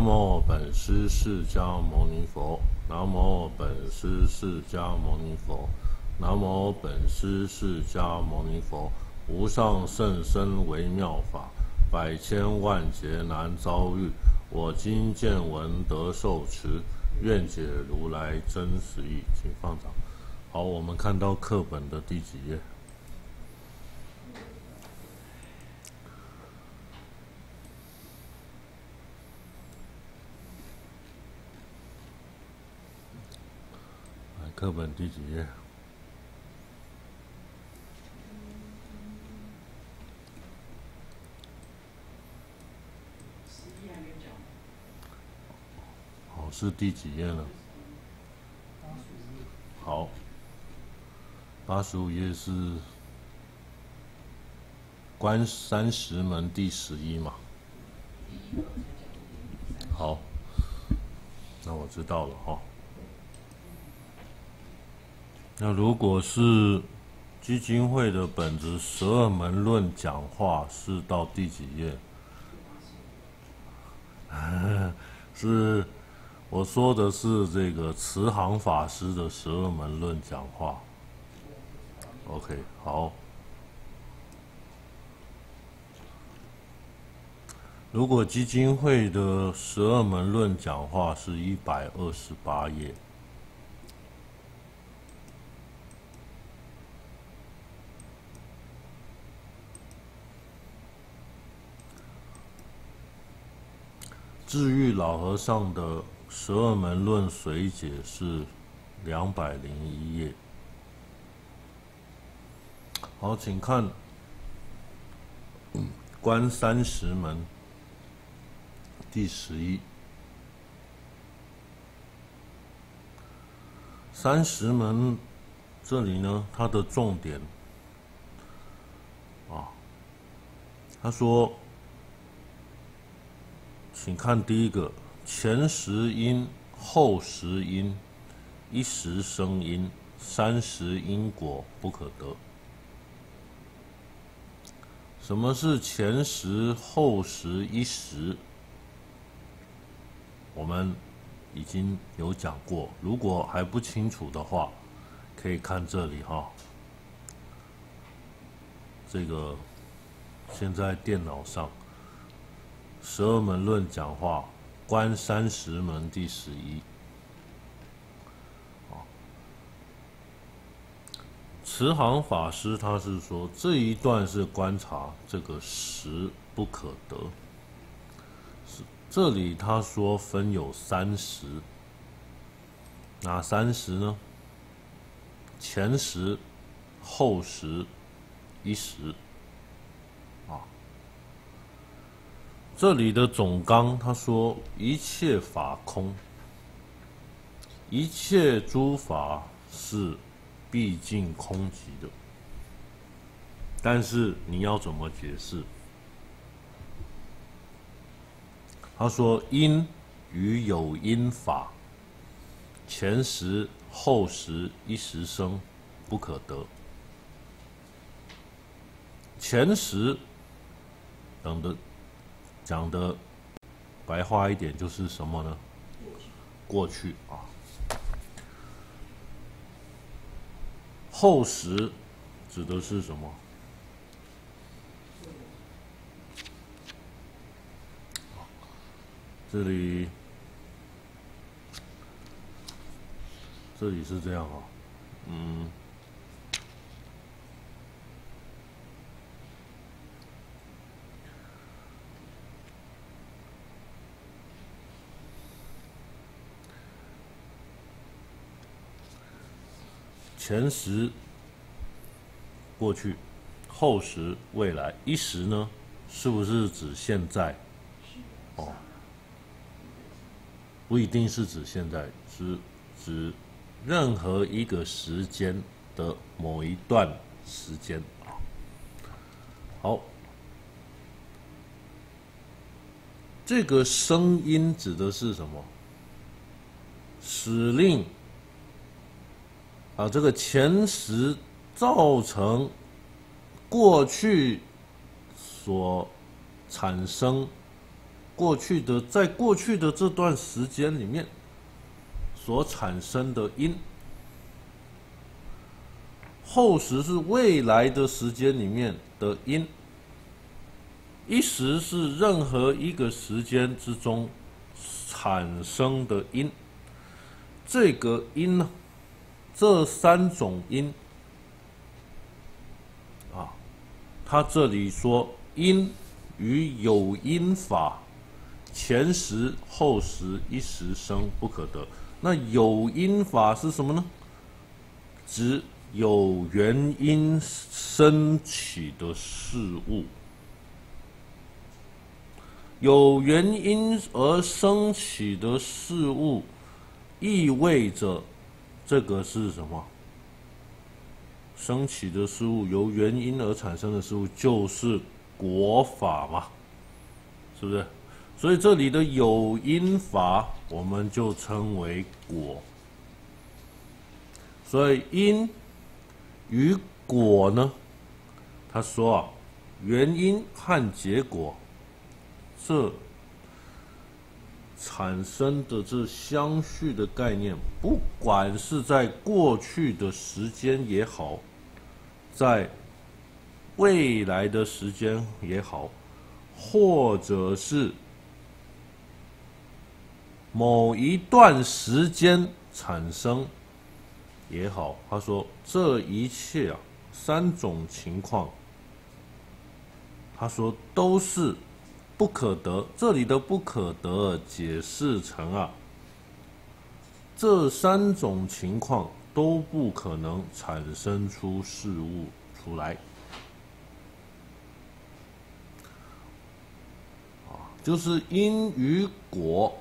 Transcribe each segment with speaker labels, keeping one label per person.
Speaker 1: 无本师释迦牟尼佛，南无本师释迦牟尼佛，南无本师释迦牟尼佛。无上甚深微妙法，百千万劫难遭遇。我今见闻得受持，愿解如来真实义。请放掌。好，我们看到课本的第几页？课本第几页？好，是第几页呢？好，85页是观30门第11嘛。好，那我知道了哈。那如果是基金会的本子12门论讲话是到第几页？是我说的是这个慈航法师的12门论讲话。OK， 好。如果基金会的12门论讲话是128页。智玉老和尚的12门论随解是201页。好，请看观30门第11。30门这里呢，它的重点他说。请看第一个，前十因，后十因，一时生因，三十因果不可得。什么是前十、后十、一时？我们已经有讲过，如果还不清楚的话，可以看这里哈。这个现在电脑上。12门论讲话，观30门第11。慈航法师他是说这一段是观察这个实不可得。这里他说分有30，哪30呢？前十、后十、一时。这里的总纲他说一切法空，一切诸法是毕竟空寂的，但是你要怎么解释？他说因与有因法，前十、后十、一时生，不可得。前十等的讲的白话一点就是什么呢？过去啊。后十指的是什么？这里是这样啊，前十过去，后十未来，一时呢，是不是指现在？哦，不一定是指现在，是指任何一个时间的某一段时间啊。好，这个声音指的是什么？使令这个前十造成过去所产生在过去的这段时间里面所产生的因，后时是未来的时间里面的因，一时是任何一个时间之中产生的因。这个因呢，这三种因啊，他这里说因与有因法，前时后时一时生不可得。那有因法是什么呢？指有原因升起的事物，有原因而升起的事物，意味着这个是什么？升起的事物，由原因而产生的事物，就是果法嘛，是不是？所以这里的有因法，我们就称为果。所以因与果呢，他说啊，原因和结果这产生的这相续的概念，不管是在过去的时间也好，在未来的时间也好，或者是某一段时间产生也好，他说这一切啊，三种情况，他说都是不可得。这里的不可得解释成啊，这三种情况都不可能产生出事物出来。就是因与果，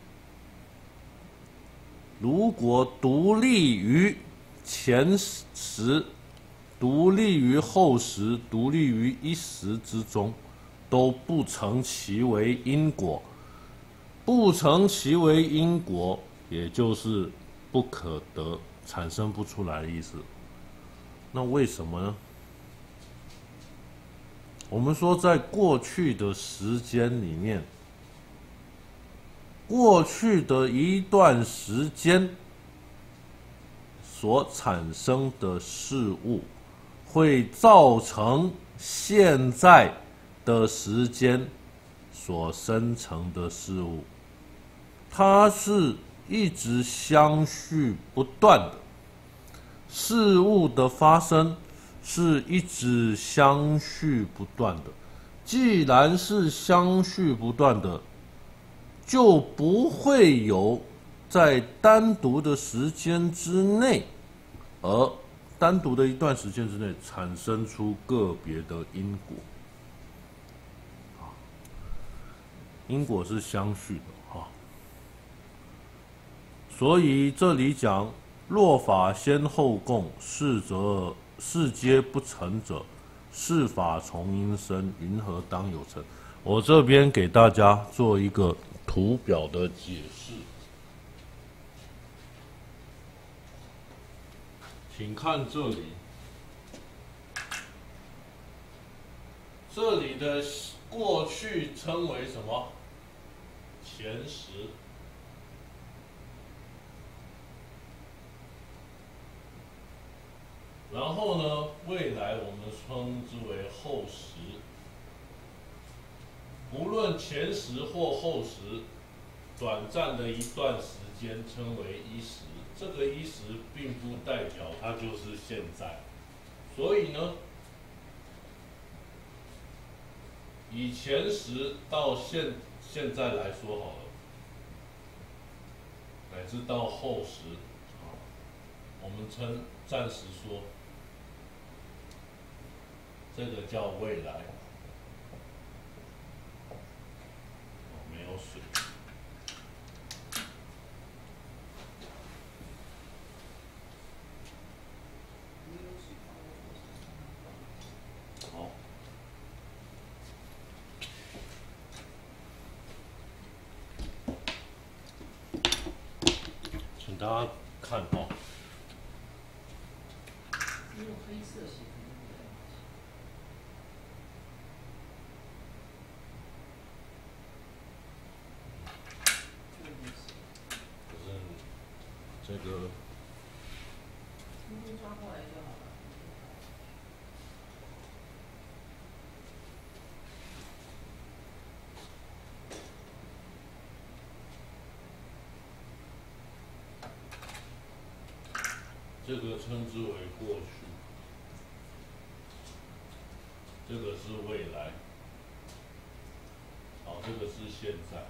Speaker 1: 如果独立于前时、独立于后时、独立于一时之中，都不成其为因果。不成其为因果，也就是不可得，产生不出来的意思。那为什么呢？我们说，在过去的时间里面，过去的一段时间所产生的事物，会造成现在的时间所生成的事物，它是一直相续不断的。事物的发生是一直相续不断的，既然是相续不断的，就不会有在单独的时间之内，而单独的一段时间之内产生出个别的因果。因果是相续的。所以这里讲若法先后共，是皆不成者，是法从因生，云何当有成？我这边给大家做一个图表的解释，请看这里，这里的过去称为什么？前时。然后呢，未来我们称之为后时。无论前时或后时，短暂的一段时间称为一时。这个一时并不代表它就是现在。所以呢，以前时到现在来说好了，乃至到后时，我们暂时说。这个叫未来。没有水。好，请大家看哦。
Speaker 2: 用黑色写。
Speaker 1: 这个
Speaker 2: 今天抓过来就好了。
Speaker 1: 这个称之为过去，这个是未来，好，这个是现在。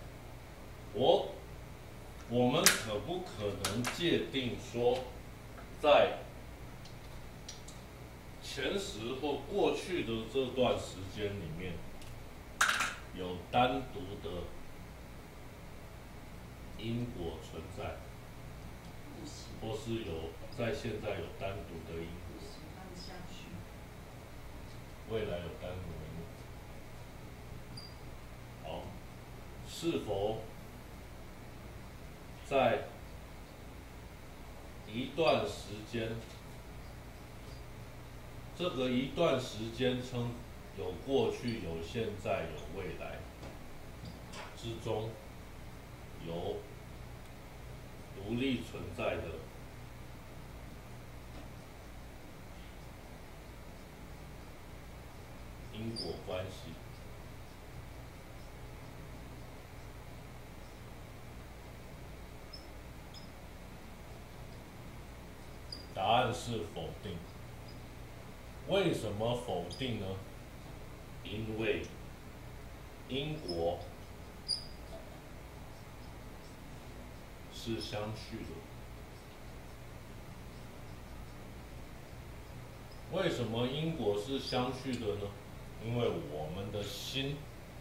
Speaker 1: 我们可不可能界定说，在前时或过去的这段时间里面，有单独的因果存在，
Speaker 2: 不行，
Speaker 1: 或是有在现在有单独的因果，
Speaker 2: 不行，他们相续。
Speaker 1: 未来有单独的因果。好，是否在一段时间，这个一段时间称有过去、有现在、有未来之中，有独立存在的因果关系？答案是否定。为什么否定呢？因为因果是相续的。为什么因果是相续的呢？因为我们的心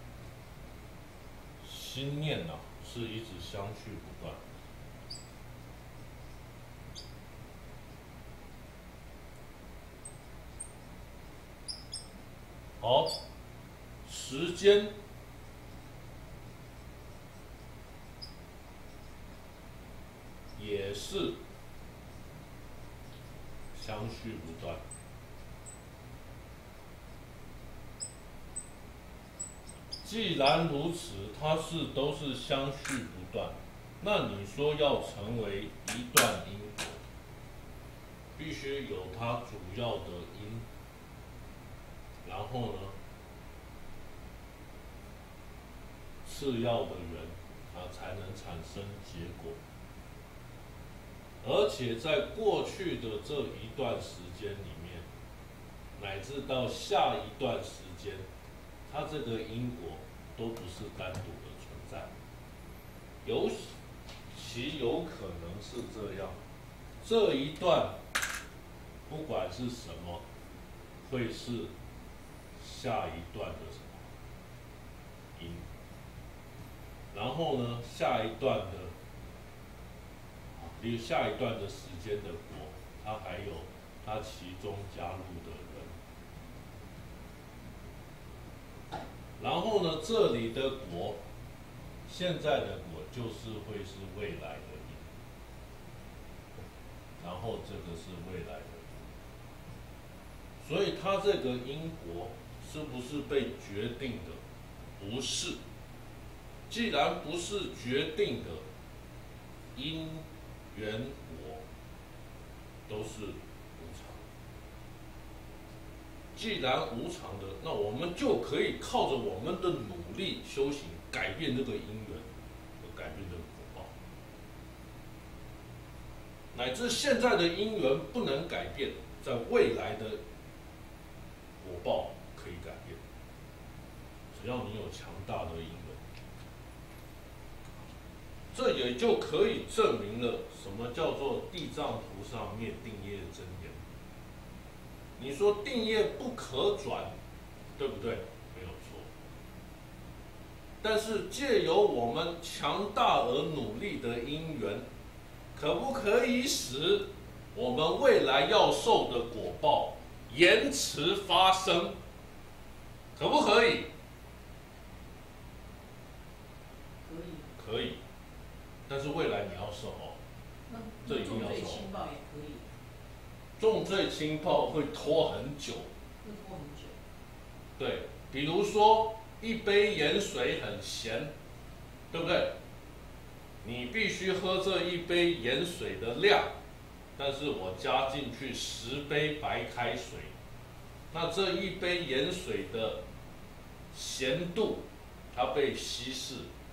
Speaker 1: 念啊，是一直相续不断。好，时间也是相续不断。既然如此，它都是相续不断，那你说要成为一段因果，必须有它主要的因，然后呢，次要的缘，它才能产生结果。而且在过去的这一段时间里面，乃至到下一段时间，它这个因果都不是单独的存在，有可能是这样。这一段不管是什么，会是下一段的什么因，然后呢，下一段的时间的果，它还有它其中加入的人，然后呢，这里的果，现在的果就是会是未来的因，然后这个是未来的因，所以它这个因果是不是被决定的？不是。既然不是决定的，因缘果都是无常。既然无常的，那我们就可以靠着我们的努力修行，改变这个因缘，和改变这个果报。乃至现在的因缘不能改变，在未来的果报可以改变。只要你有强大的因缘。这也就可以证明了什么叫做地藏菩萨灭定业真言。你说定业不可转，对不对？没有错。但是借由我们强大而努力的因缘，可不可以使我们未来要受的果报延迟发生？可不可以？可以。但是未来你要受哦，这一定要受。重罪轻报也可以。重罪轻报会拖很久。会拖很久。对，比如说一杯盐水很咸，对不对？ 你必须喝这一杯盐水的量，但是我加进去10杯白开水，那这一杯盐水的咸度它被稀释，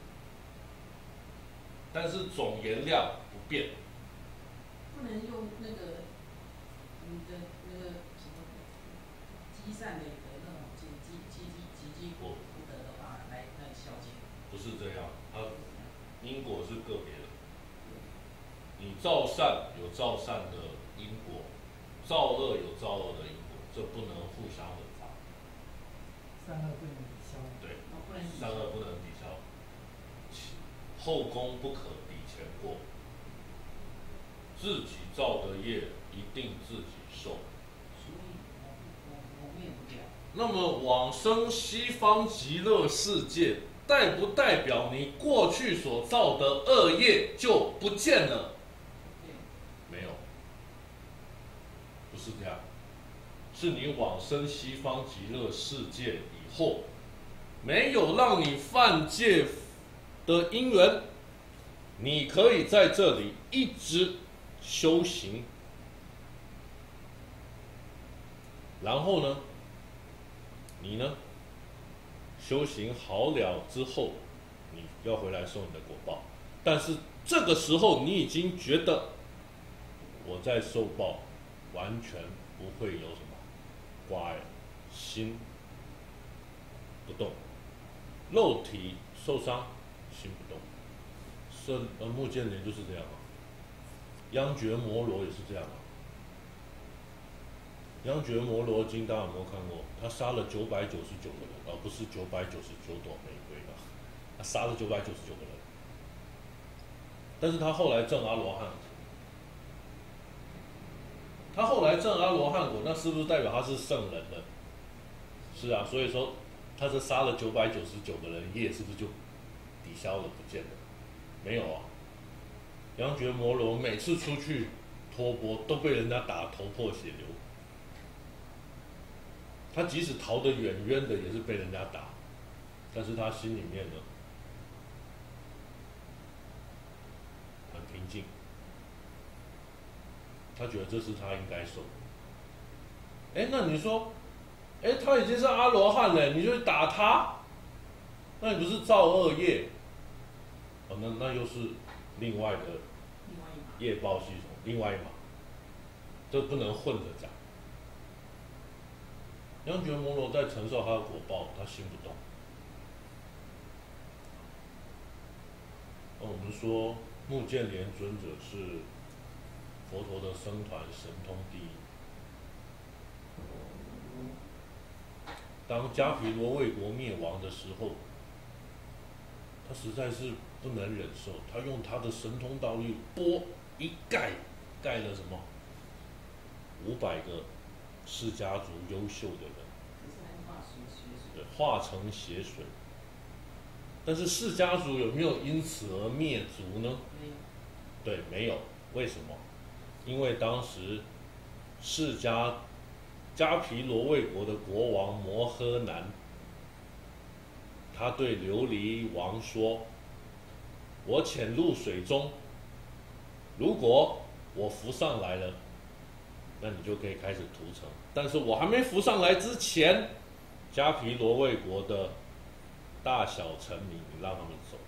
Speaker 1: 但是总盐量不变。
Speaker 2: 不能用那个你的那个什么积散的那种积果的话来消解。
Speaker 1: 不是这样，它因果是个别的。你造善有造善的因果，造恶有造恶的因果，这不能互相混杂。
Speaker 3: 善恶不能抵消。
Speaker 1: 对，
Speaker 2: 不能抵消
Speaker 1: 善恶不能抵消，后功不可抵前过。自己造的业一定自己受。
Speaker 2: 所以我灭不掉。
Speaker 1: 那么往生西方极乐世界，代不代表你过去所造的恶业就不见了？没有，不是这样，是你往生西方极乐世界以后，没有让你犯戒的因缘，你可以在这里一直修行，然后呢，你呢，修行好了之后，你要回来受你的果报，但是这个时候你已经觉得我在受报，完全不会有什么挂碍，心不动，肉体受伤，心不动。目犍连就是这样啊，央觉摩罗也是这样啊。央觉摩罗经大家有没有看过？他杀了999个人，而不是999朵玫瑰啊，他杀了999个人。但是他后来证阿罗汉。他后来证阿罗汉果，那是不是代表他是圣人呢？是啊，所以说他是杀了999个人，业是不是就抵消了不见了？没有啊，央觉摩罗每次出去托钵都被人家打头破血流，他即使逃得远远的也是被人家打，但是他心里面呢很平静。他觉得这是他应该受的。那你说，他已经是阿罗汉了，你就去打他，那你不是造恶业？那又是另外的业报系统，另外一码，这不能混着讲。央觉摩罗在承受他的果报，他心不动。我们说目犍连尊者是佛陀的僧团神通第一。当迦毗罗卫国灭亡的时候，他实在是不能忍受，他用他的神通道力钵一盖，盖了什么500个释迦族优秀的人，对，化成血水。但是释迦族有没有因此而灭族呢？
Speaker 2: 没有。
Speaker 1: 对，没有。为什么？因为当时迦毗罗卫国的国王摩诃南，他对琉璃王说：“我潜入水中，如果我浮上来了，那你就可以开始屠城。但是我还没浮上来之前，迦毗罗卫国的大小臣民，你让他们走。”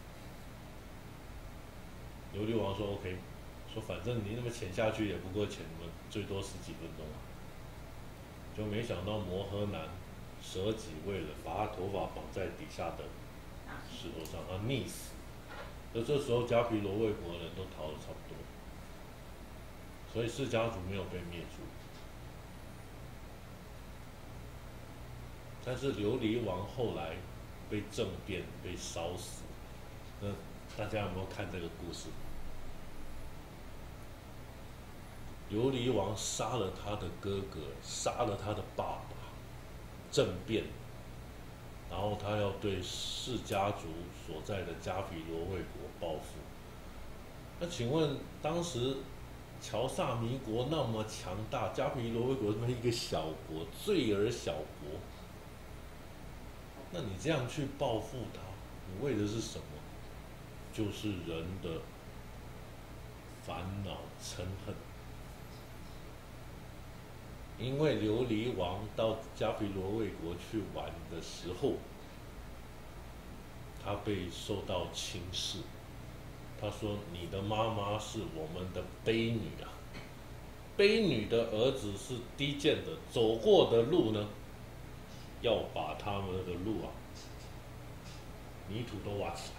Speaker 1: 琉璃王说 ：“OK。”说反正你那么潜下去也不过潜那么最多10几分钟啊。就没想到摩诃南舍己为了把他头发绑在底下的石头上，而溺死。这时候迦毗罗卫国的人都逃得差不多，所以释迦族没有被灭族。但是琉璃王后来被政变被烧死。那大家有没有看这个故事？琉璃王杀了他的哥哥，杀了他的爸爸，政变，然后他要对释迦族所在的迦毗罗卫国报复。那请问，当时乔萨弥国那么强大，迦毗罗卫国这么一个小国，罪儿小国，那你这样去报复他，你为的是什么？ 就是人的烦恼嗔恨。因为琉璃王到迦毗罗卫国去玩的时候，他被受到轻视。他说：“你的妈妈是我们的卑女啊，卑女的儿子是低贱的，走过的路呢，要把他们的路啊，泥土都挖起来。”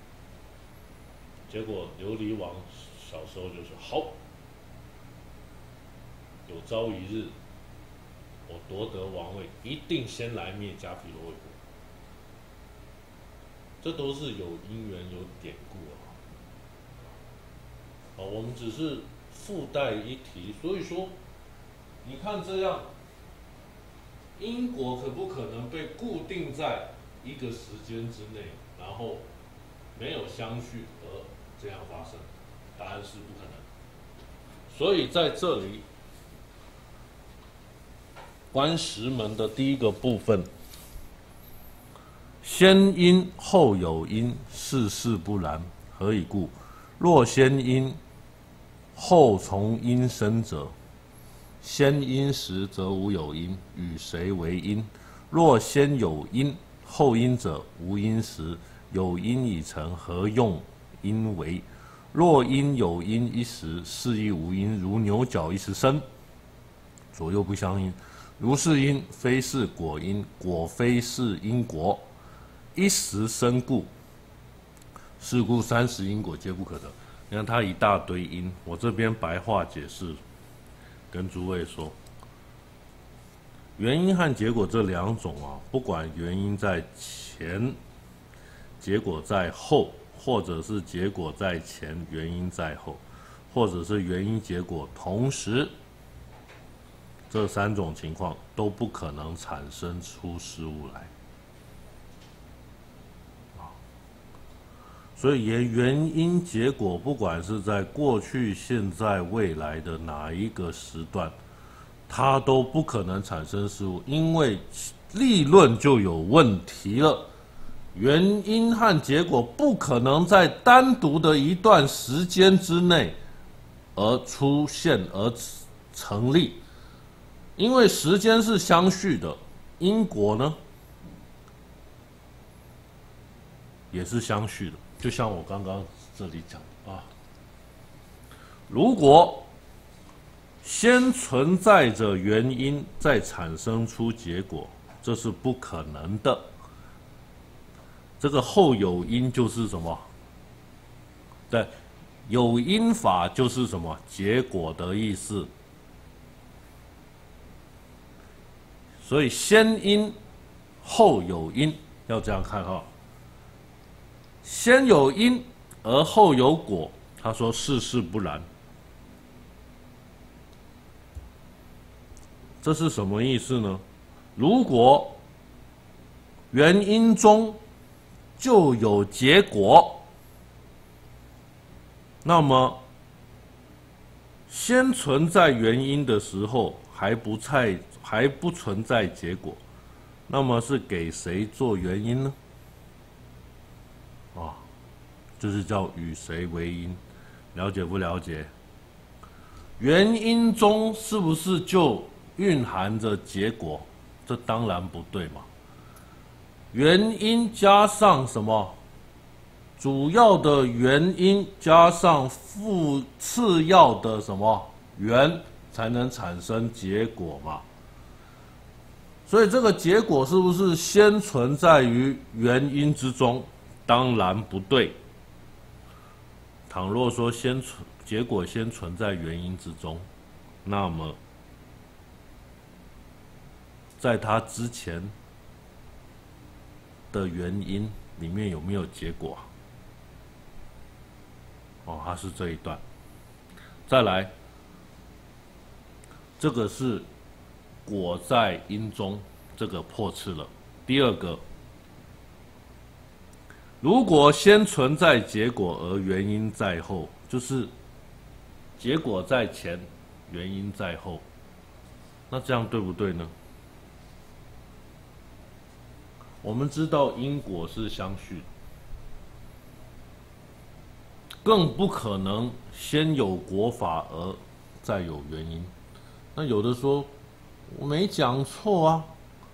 Speaker 1: 结果琉璃王小时候就说：“好，有朝一日，我夺得王位，一定先来灭迦毗罗卫国。”这都是有因缘、有典故啊。我们只是附带一提，所以说，你看这样，因果可不可能被固定在一个时间之内，然后没有相续而这样发生？答案是不可能。所以在这里，观十门的第一个部分，先因后有因，世事不然。何以故？若先因后从因生者，先因时则无有因，与谁为因？若先有因后因者，无因时，有因已成，何用因为？若因有因一时，是亦无因，如牛角一时生，左右不相应。如是因，非是果因，果非是因果，一时生故。是故30因果皆不可得。你看它一大堆因，我这边白话解释，跟诸位说，原因和结果这两种啊，不管原因在前，结果在后，或者是结果在前，原因在后，或者是原因结果同时，这3种情况都不可能产生出事物来。所以原因结果，不管是在过去、现在、未来的哪一个时段，它都不可能产生事物，因为立论就有问题了。原因和结果不可能在单独的一段时间之内而出现而成立，因为时间是相续的，因果呢也是相续的。就像我刚刚这里讲啊，如果先存在着原因，再产生出结果，这是不可能的。这个后有因就是什么？对，有因法就是什么？结果的意思。所以先因后有因，要这样看哈。先有因而后有果，他说世事不然。这是什么意思呢？如果原因中就有结果，那么先存在原因的时候还不存在结果，那么是给谁做原因呢？就是叫与谁为因，了解不了解？原因中是不是就蕴含着结果？这当然不对嘛。原因加上什么？主要的原因加上次要的什么缘，才能产生结果嘛。所以这个结果是不是先存在于原因之中？当然不对。倘若说结果先存在原因之中，那么在它之前的原因里面有没有结果？它是这一段。再来，这个是果在因中，这个破次了。第二个，如果先存在结果而原因在后，就是结果在前，原因在后，那这样对不对呢？我们知道因果是相续的， 更不可能先有果法而再有原因。那有的说我没讲错啊，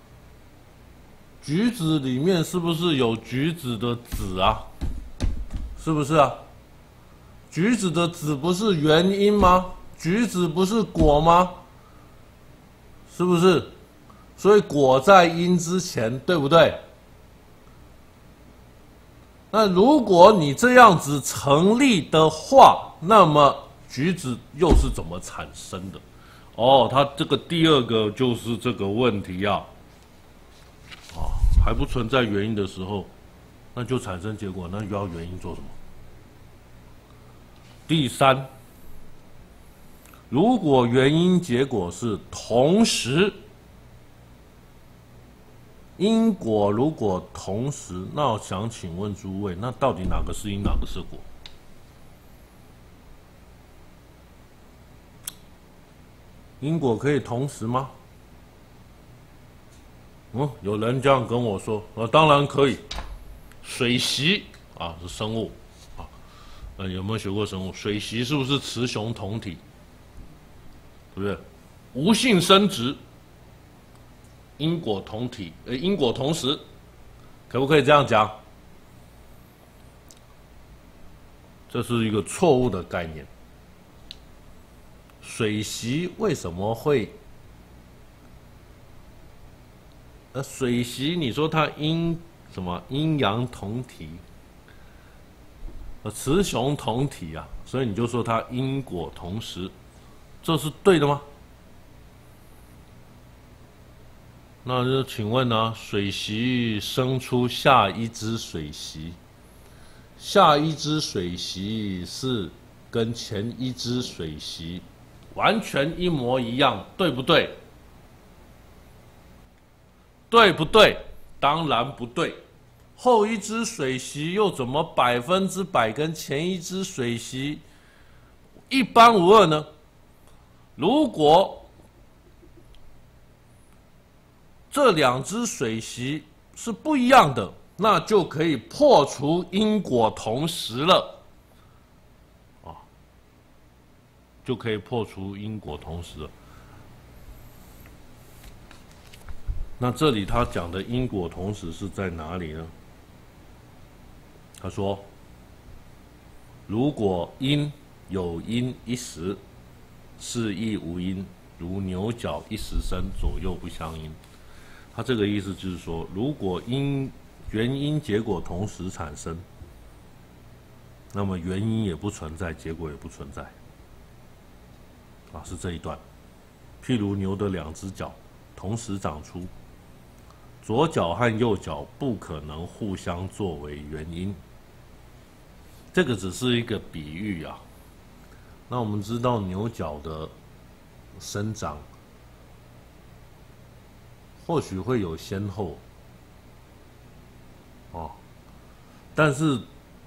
Speaker 1: 橘子里面是不是有橘子的籽啊？是不是啊？橘子的籽不是原因吗？橘子不是果吗？是不是？所以果在因之前，对不对？那如果你这样子成立的话，那么橘子又是怎么产生的？哦，它这个第二个就是这个问题啊。还不存在原因的时候，那就产生结果，那又要原因做什么？第三，如果原因结果是同时，因果如果同时，那我想请问诸位，那到底哪个是因，哪个是果？因果可以同时吗？有人这样跟我说，当然可以。水螅啊是生物啊，有没有学过生物？水螅是不是雌雄同体？对不对？无性生殖，因果同体，因果同时，可不可以这样讲？这是一个错误的概念。水螅为什么会？水螅，你说它什么阴阳同体，雌雄同体啊，所以你就说它因果同时，这是对的吗？那就请问呢，水螅生出下一只水螅，下一只水螅是跟前一只水螅完全一模一样，对不对？对不对？当然不对。后一只水螅又怎么100%跟前一只水螅一般无二呢？如果这两只水螅是不一样的，那就可以破除因果同时了，就可以破除因果同时了。那这里他讲的因果同时是在哪里呢？他说，如果因有因一时，是亦无因，如牛角一时生，左右不相应。他这个意思就是说，如果原因结果同时产生，那么原因也不存在，结果也不存在。是这一段。譬如牛的两只脚同时长出，左脚和右脚不可能互相作为原因。这个只是一个比喻啊。那我们知道牛角的生长或许会有先后，但是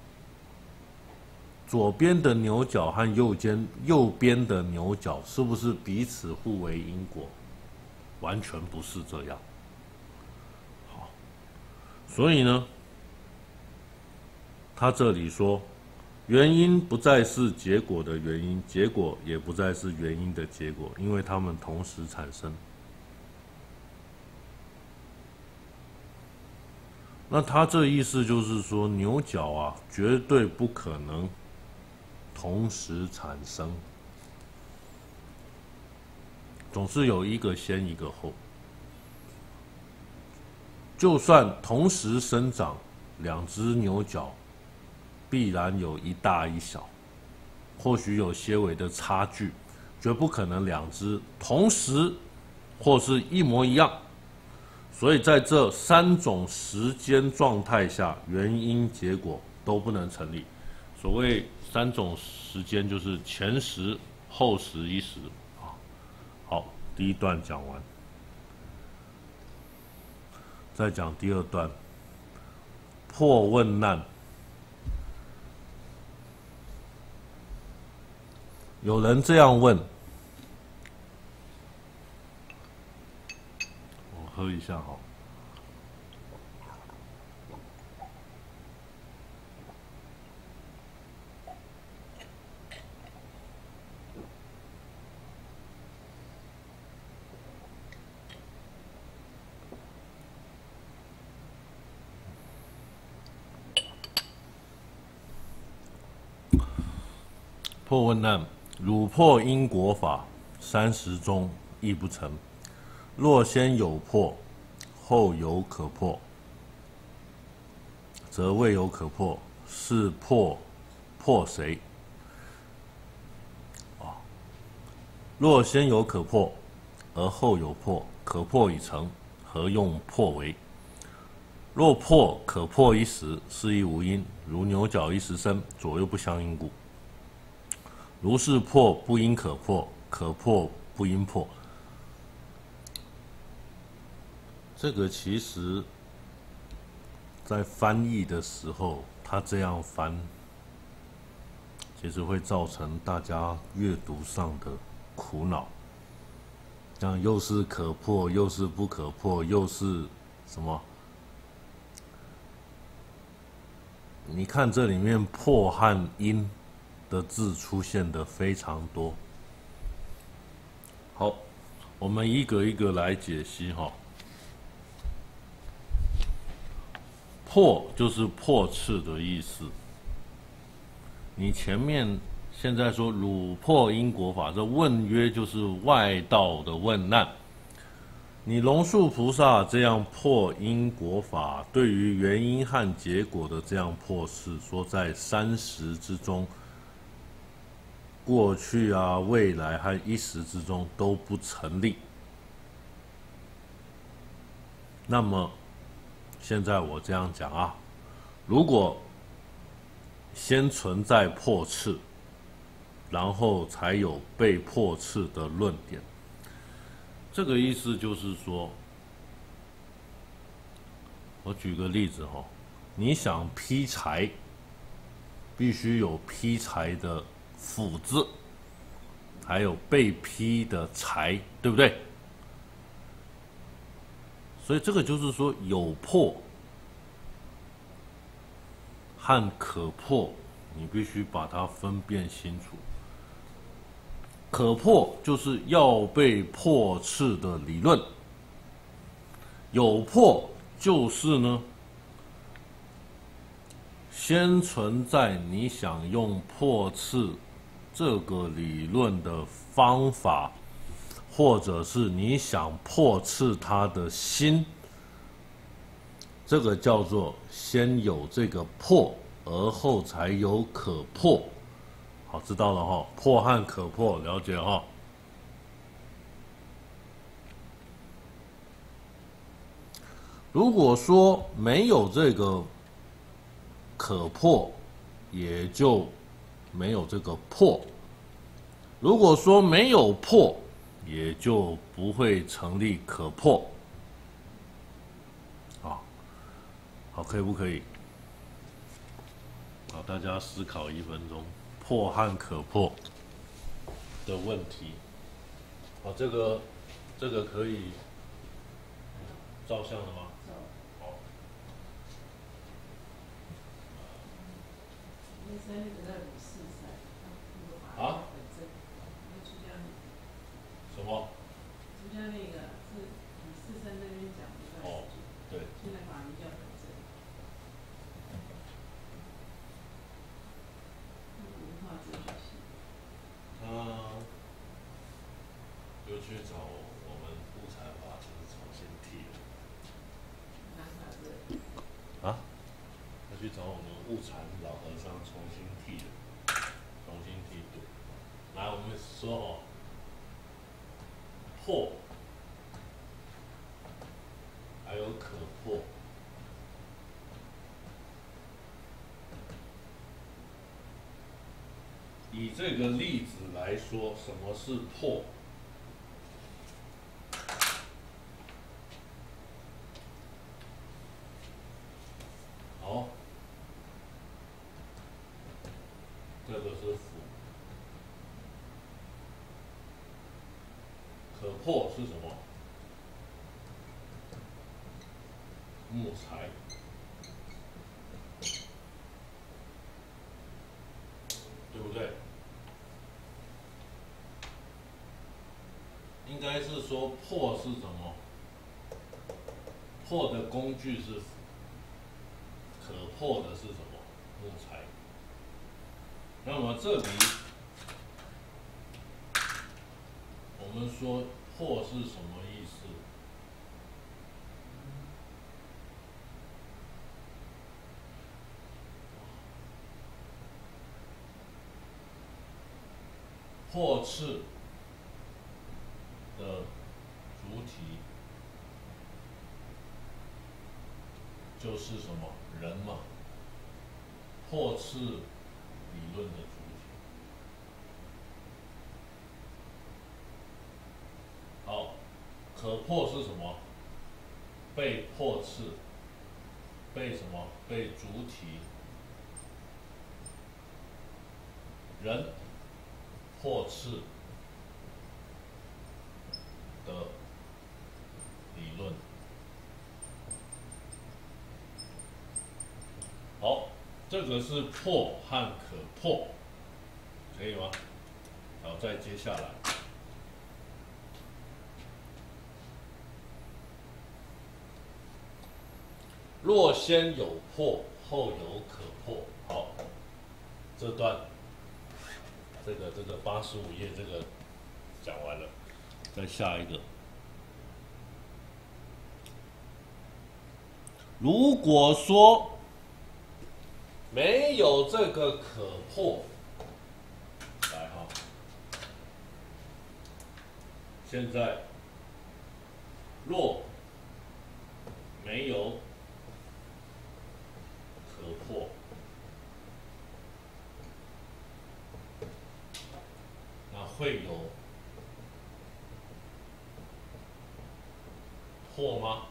Speaker 1: 左边的牛角和右边的牛角是不是彼此互为因果？完全不是这样。好，所以呢，他这里说，原因不再是结果的原因，结果也不再是原因的结果，因为它们同时产生。那他这意思就是说，牛角绝对不可能同时产生，总是有一个先一个后。就算同时生长，两只牛角必然有一大一小，或许有些微的差距，绝不可能两只同时或是一模一样。所以在这3种时间状态下，原因结果都不能成立。所谓3种时间，就是前时、后时、一时。好，第一段讲完，再讲第2段，破问难。有人这样问，我喝一下好。 破问难，汝破因果法，30中亦不成。若先有破，后有可破，则未有可破，是破谁？若先有可破，而后有破，可破已成，何用破为？若破可破一时，是亦无因，如牛角一时生，左右不相应故。如是破不因可破，可破不因破。这个其实，在翻译的时候，他这样翻，其实会造成大家阅读上的苦恼。像又是可破，又是不可破，又是什么？你看这里面破和因的字出现的非常多。好，我们一个一个来解析哈。破就是破斥的意思。你前面现在说汝破因果法，这问曰就是外道的问难。你龙树菩萨这样破因果法，对于原因和结果的这样破释，说在30之中，过去啊、未来和一时之中都不成立。那么现在我这样讲啊，如果先存在破斥，然后才有被破斥的论点。这个意思就是说，我举个例子哈，你想劈柴，必须有劈柴的斧子，还有被劈的柴，对不对？所以这个就是说，有破和可破，你必须把它分辨清楚。可破就是要被破斥的理论，有破就是呢，先存在你想用破斥这个理论的方法，或者是你想破斥它的心，这个叫做先有这个破，而后才有可破。好，知道了哈，破和可破，了解哈。如果说没有这个可破，也就没有这个破；如果说没有破，也就不会成立可破。好，可以不可以？好，大家思考1分钟。破和可破的问题，好，这个可以照相了吗？好。啊？什么？
Speaker 2: 出家那个是李世生那边讲的。哦，
Speaker 1: 对。
Speaker 2: 现在法名叫本证。
Speaker 1: 他就去找我们物产法师重新剃了。啊？他去找我们物产老和尚重新剃的，重新剃度。来，我们说哦，破还有可破。以这个例子来说，什么是破？好，这个是斧，可破是什么？木材。对不对？应该是说破是什么？破的工具是斧，可破的是什么？木材。那么这里们说破是什么意思？破斥的主体就是什么？人嘛。破斥理论的主体。好，可破是什么？被破斥，被什么？被主体人破斥的理论。好，这个是破和可破，可以吗？好，再接下来，若先有破，后有可破。好，这段这个85页这个讲完了，再下一个。如果说没有这个可破，来哈，现在若没有可破，那会有破吗？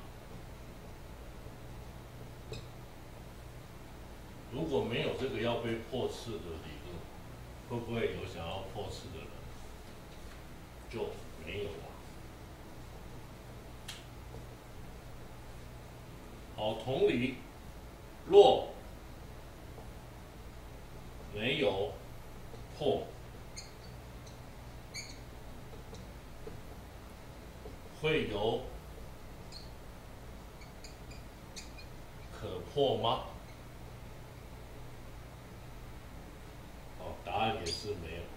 Speaker 1: 如果没有这个要被破斥的理论，会不会有想要破斥的人？就没有了。好，同理，若没有破，会有可破吗？好，答案也是没有，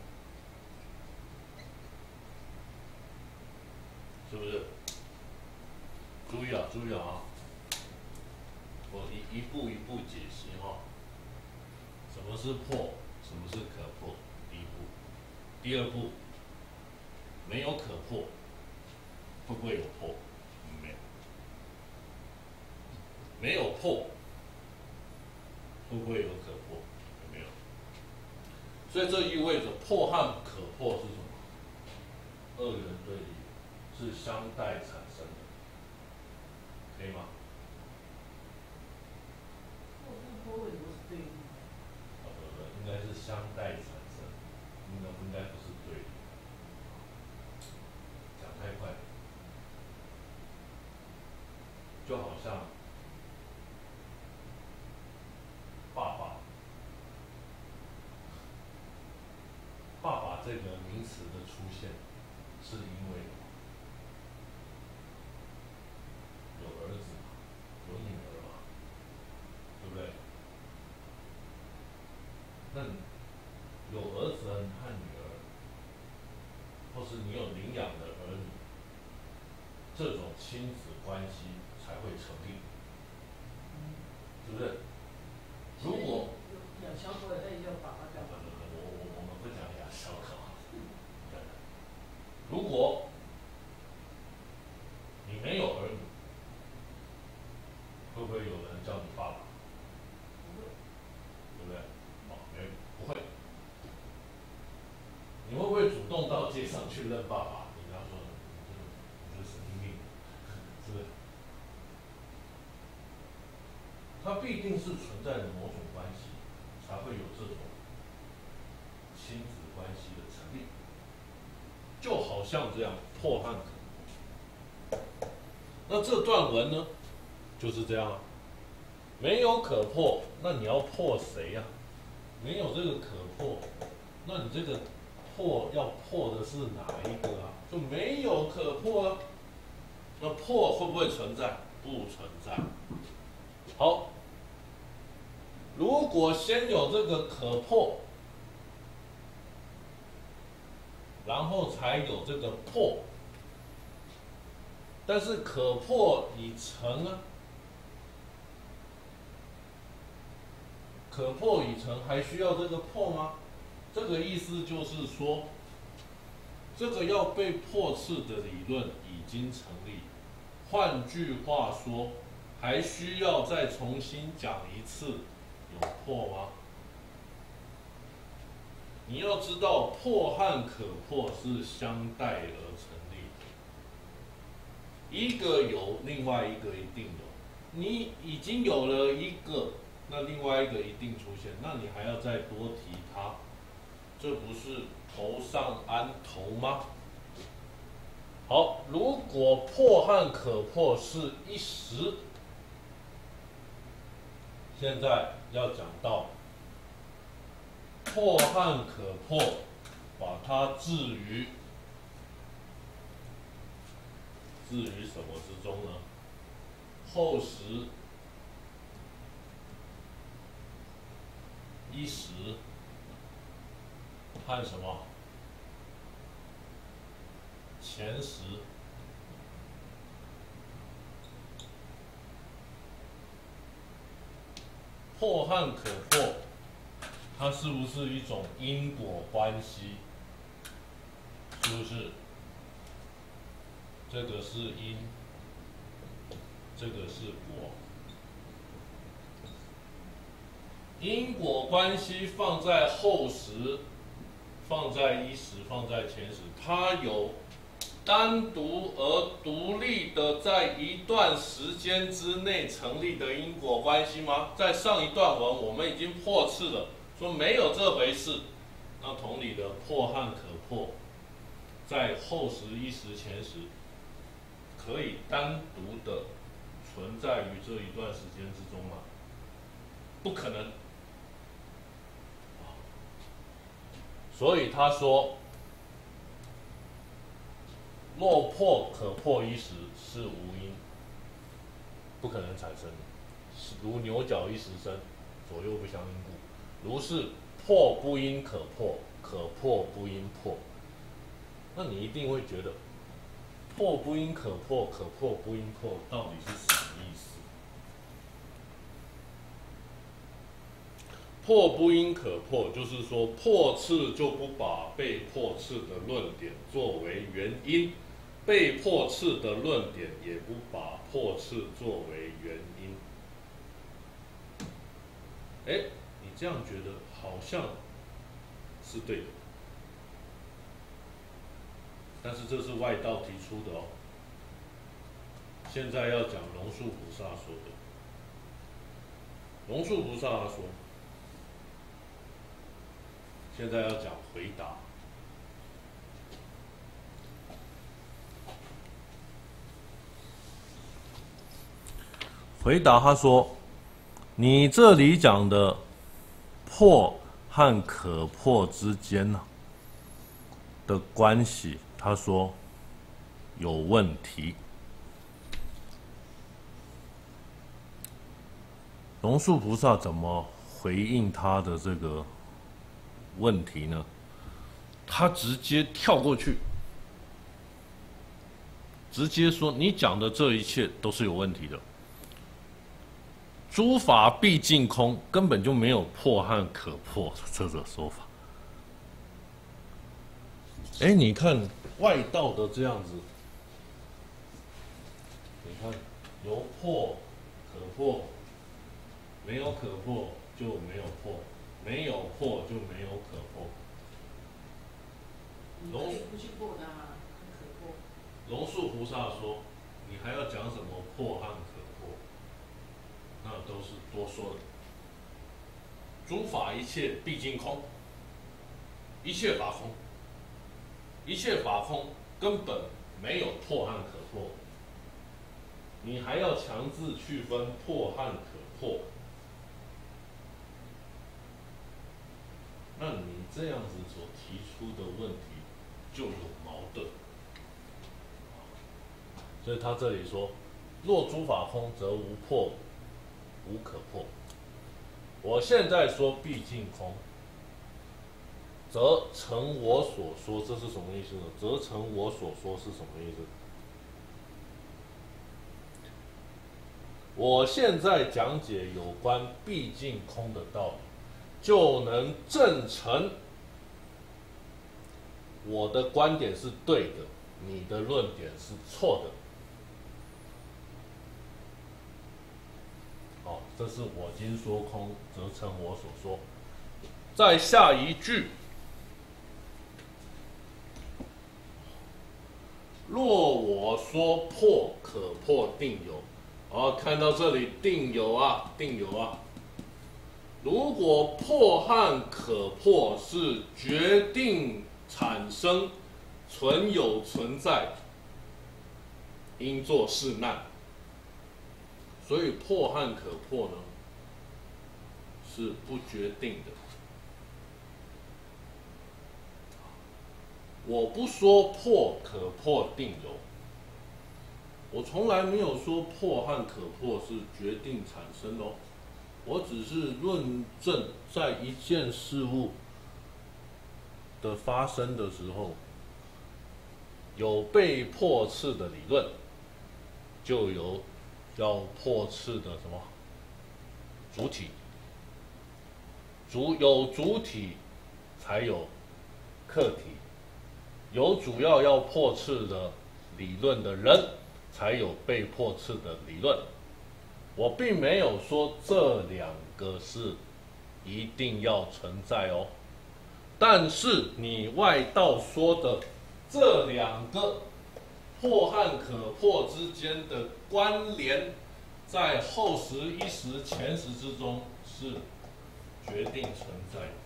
Speaker 1: 是不是？注意啊，注意啊！我一步一步解析哈。什么是破？什么是可破？第一步，第二步，没有可破，会不会有破？没有。没有破，会不会有可破？没有。所以这意味着破和可破是什么？二元对立，是相待产生的，可以吗？
Speaker 2: 破为什么是对立？
Speaker 1: 应该是相待产生，应该不是对立。讲太快，就好像爸爸这个名词的出现，是因为有儿子嘛，有女儿嘛，对不对？那有儿子和女儿，或是你有领养的儿女，这种亲子关系才会成立，是不是？如果
Speaker 2: 养小狗也可以叫爸爸叫妈妈。
Speaker 1: 我们不讲养小狗，如果你没有儿女，会不会有人叫你爸爸？
Speaker 2: 不会。
Speaker 1: 对不对？不会。你会不会主动到街上去认爸爸？你刚说你这神经病，是不是？它必定是存在着某种关系，才会有这种亲子关系的成立。就好像这样破和可破。那这段文呢，就是这样啊。没有可破，那你要破谁呀？没有这个可破，那你这个破要破的是哪一个啊？就没有可破啊。那破会不会存在？不存在。好，如果先有这个可破，然后才还有这个破，但是可破已成啊，可破已成还需要这个破吗？这个意思就是说，这个要被破斥的理论已经成立。换句话说，还需要再重新讲一次有破吗？你要知道，破和可破是相待而成立的，一个有，另外一个一定有。你已经有了一个，那另外一个一定出现，那你还要再多提它，这不是头上安头吗？好，如果破和可破是一时，现在要讲到破和可破，把它置于什么之中呢？后时、一时和什么？前时。破和可破，它是不是一种因果关系？是不是？这个是因，这个是果。因果关系放在后时，放在一时，放在前时，它有单独而独立的在一段时间之内成立的因果关系吗？在上一段文我们已经破斥了，说没有这回事。那同理的破和可破，在后时、一时、前时，可以单独的存在于这一段时间之中吗？不可能。所以他说，若破可破一时，是无因，不可能产生。如牛角一时生，左右不相应故。如是破不因可破，可破不因破。那你一定会觉得，破不因可破，可破不因破，到底是什么意思？破不因可破，就是说破斥就不把被破斥的论点作为原因，被破斥的论点也不把破斥作为原因。哎，你这样觉得好像是对的，但是这是外道提出的哦。现在要讲龙树菩萨说的。龙树菩萨说，现在要讲回答。回答他说，你这里讲的破和可破之间的关系，他说有问题。龙树菩萨怎么回应他的这个问题呢？他直接跳过去，直接说：“你讲的这一切都是有问题的。诸法毕竟空，根本就没有破和可破这个说法。”哎，你看外道的这样子，你看由破可破。没有可破就没有破，没有破就没有可破。
Speaker 2: 可以不去破它啊，可破。
Speaker 1: 龙树菩萨说：“你还要讲什么破和可破？那都是多说的。诸法一切毕竟空，一切法空，一切法空根本没有破和可破。你还要强制区分破和可破。”那你这样子所提出的问题就有矛盾，所以他这里说：若诸法空，则无破，无可破。我现在说毕竟空， 则成我所说，这是什么意思呢？则成我所说是什么意思？我现在讲解有关毕竟空的道理，就能证成我的观点是对的，你的论点是错的。好，这是我今说空，则成我所说。再下一句，若我说破可破定有。好，看到这里，定有啊，定有啊。如果破和可破是决定产生、存有存在，应作是难。所以破和可破呢，是不决定的。我不说破可破定有。我从来没有说破和可破是决定产生哦，我只是论证在一件事物的发生的时候，有被破斥的理论，就有要破斥的什么主体，有主体才有客体，有主要破斥的理论的人，才有被破斥的理论。我并没有说这两个是一定要存在哦，但是你外道说的这两个破和可破之间的关联，在后实、一实、前实之中是决定存在的。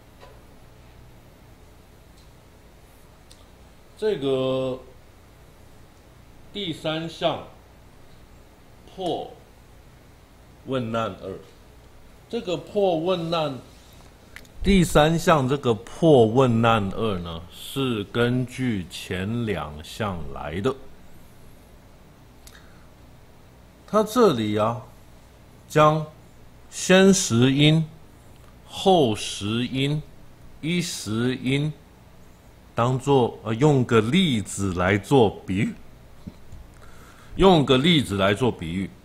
Speaker 1: 这个第三项破问难二，这个破问难第三项这个破问难二呢，是根据前两项来的。它这里啊，将先实因、后实因、一实因当做用个例子来做比喻。用个例子来做比喻，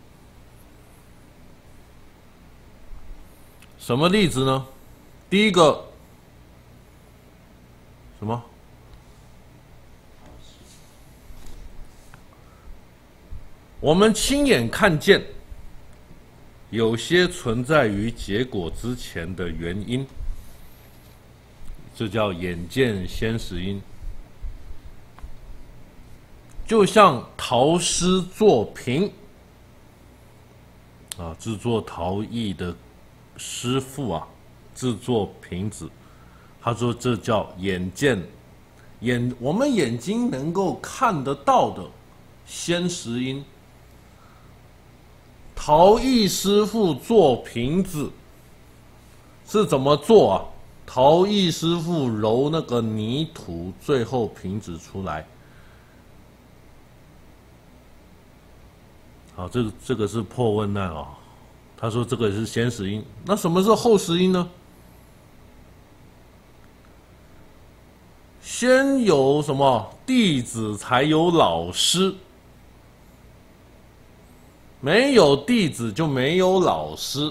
Speaker 1: 什么例子呢？第一个，什么？我们亲眼看见有些存在于结果之前的原因，这叫眼见先实因。就像陶师作瓶啊，制作陶艺的师傅啊，制作瓶子，他说这叫眼见，我们眼睛能够看得到的先实因。陶艺师傅做瓶子是怎么做啊？陶艺师傅揉那个泥土，最后瓶子出来。好，这个是破问难啊。他说这个是先实因，那什么是后实因呢？先有什么弟子，才有老师。没有弟子就没有老师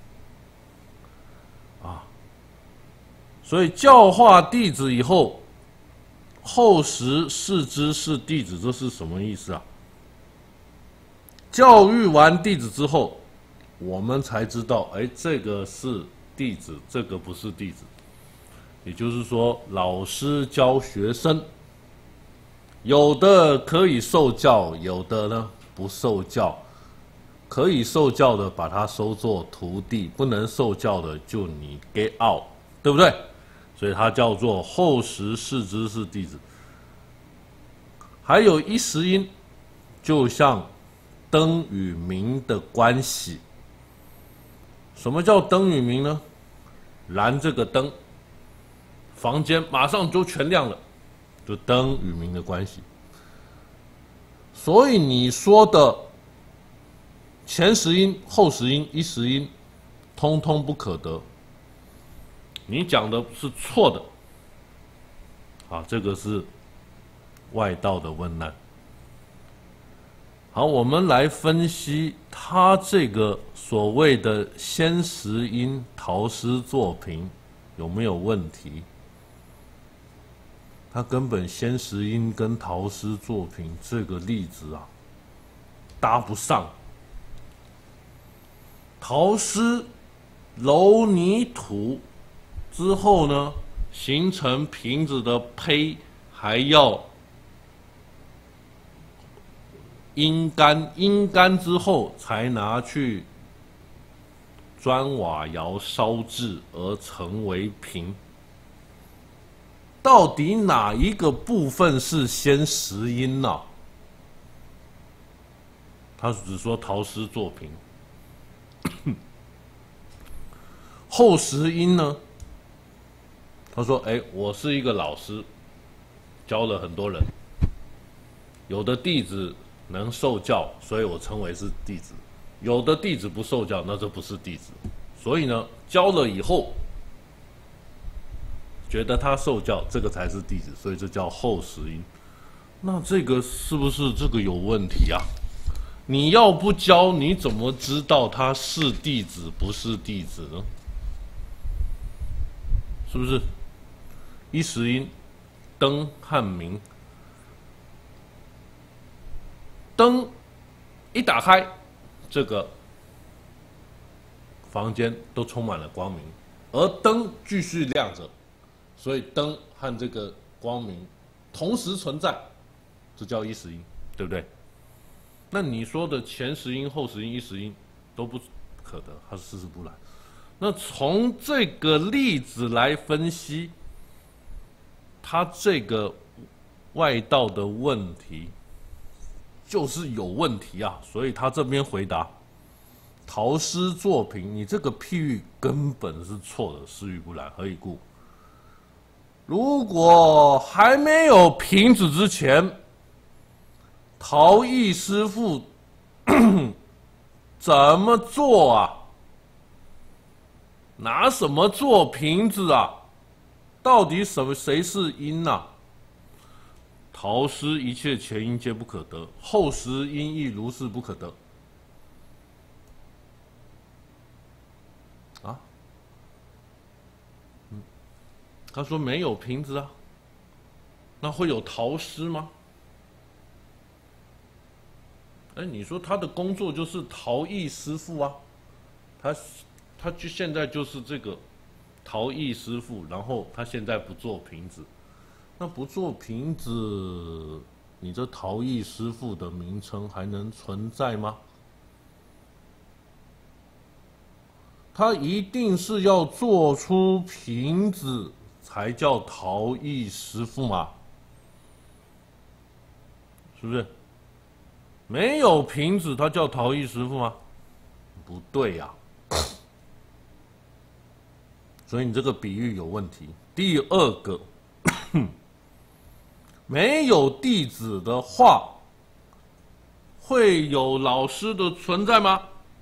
Speaker 1: 啊。所以教化弟子以后，后实视之是弟子，这是什么意思啊？教育完弟子之后，我们才知道，哎，这个是弟子，这个不是弟子。也就是说，老师教学生，有的可以受教，有的呢不受教。可以受教的把他收作徒弟，不能受教的就你 get out， 对不对？所以它叫做后实视之是弟子。还有一实因，就像灯与明的关系。什么叫灯与明呢？燃这个灯，房间马上就全亮了，就灯与明的关系。所以你说的前实因、后实因、一实因，通通不可得。你讲的是错的。 啊，这个是外道的问难。好，我们来分析他这个所谓的先识因陶诗作品有没有问题？他根本先识因跟陶诗作品这个例子啊搭不上。陶诗揉泥土之后呢，形成瓶子的胚，还要阴干，阴干之后才拿去砖瓦窑烧制而成为瓶。到底哪一个部分是先识因呢？他只说陶诗作品。后识因呢？他说：“我是一个老师，教了很多人，有的弟子能受教，所以我称为是弟子；有的弟子不受教，那这不是弟子。所以呢，教了以后，觉得他受教，这个才是弟子，所以这叫后识因。那这个是不是这个有问题啊？你要不教，你怎么知道他是弟子不是弟子呢？是不是？一识因，灯和明。灯一打开，这个房间都充满了光明，而灯继续亮着，所以灯和这个光明同时存在，这叫一识因，对不对？那你说的前识因、后识因、一识因都不可得，它是事实不然。那从这个例子来分析，他这个外道的问题就是有问题啊，所以他这边回答：陶诗作品，你这个譬喻根本是错的，事与不然。何以故？如果还没有瓶子之前，陶艺师傅怎么做啊？拿什么做瓶子啊？到底谁是因啊？陶诗一切前因皆不可得，后识因亦如是不可得。啊？他说没有瓶子啊，那会有陶诗吗？你说他的工作就是陶艺师傅啊，他就现在就是这个陶艺师傅，然后他现在不做瓶子，那不做瓶子，你这陶艺师傅的名称还能存在吗？他一定是要做出瓶子才叫陶艺师傅嘛，是不是？没有瓶子，他叫陶艺师傅吗？不对呀。所以你这个比喻有问题。第二个，没有弟子的话，会有老师的存在吗？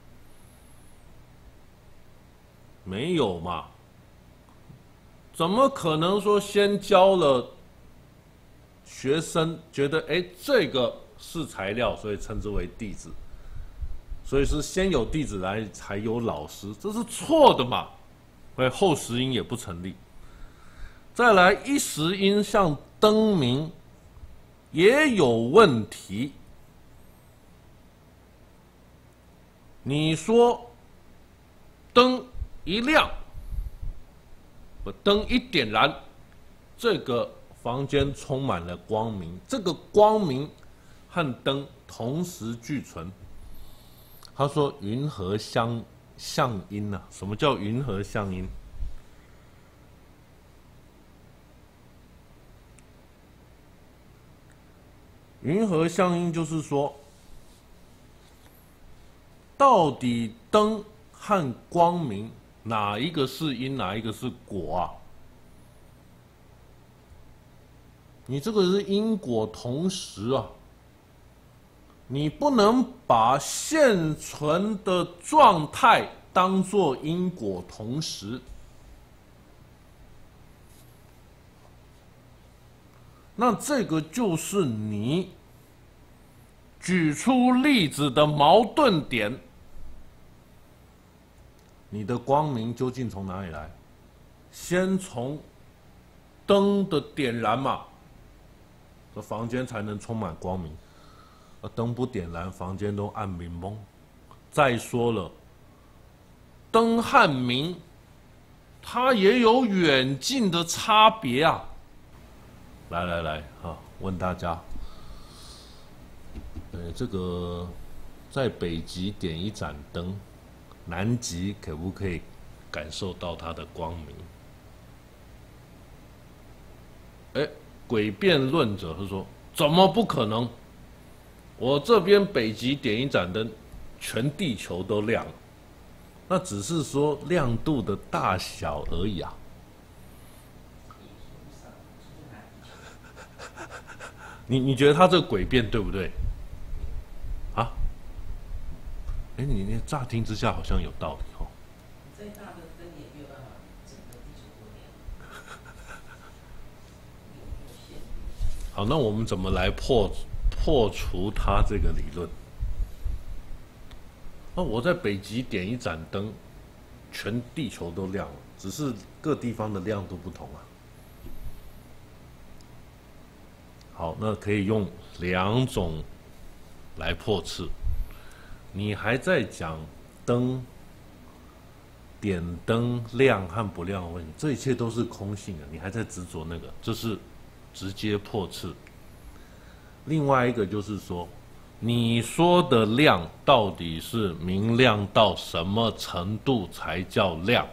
Speaker 1: 没有嘛？怎么可能说先教了学生，觉得这个是材料，所以称之为弟子，所以是先有弟子来才有老师，这是错的嘛？所以后识因也不成立。再来一识因，像灯明也有问题。你说灯一亮，灯一点燃，这个房间充满了光明，这个光明和灯同时俱存。他说云何相因啊？什么叫云何相因？云何相因就是说，到底灯和光明哪一个是因，哪一个是果啊？你这个是因果同时啊，你不能把现存的状态当作因果同时。 那这个就是你举出例子的矛盾点。你的光明究竟从哪里来？先从灯的点燃嘛，这房间才能充满光明。而灯不点燃，房间都暗明蒙。再说了，灯和明，它也有远近的差别啊。来啊，问大家，这个在北极点一盏灯，南极可不可以感受到它的光明？诡辩论者是说，怎么不可能？我这边北极点一盏灯，全地球都亮了，那只是说亮度的大小而已啊。你觉得他这个诡辩对不对？啊？你乍听之下好像有道理哦。
Speaker 2: 再大的灯也没有办法整个地球都亮。有限率。
Speaker 1: 好，那我们怎么来破除他这个理论？我在北极点一盏灯，全地球都亮了，只是各地方的亮度不同啊。好，那可以用2种来破斥。你还在讲点灯亮和不亮的问题，这一切都是空性的，你还在执着那个，这是直接破斥。另外一个就是说，你说的亮到底是明亮到什么程度才叫亮？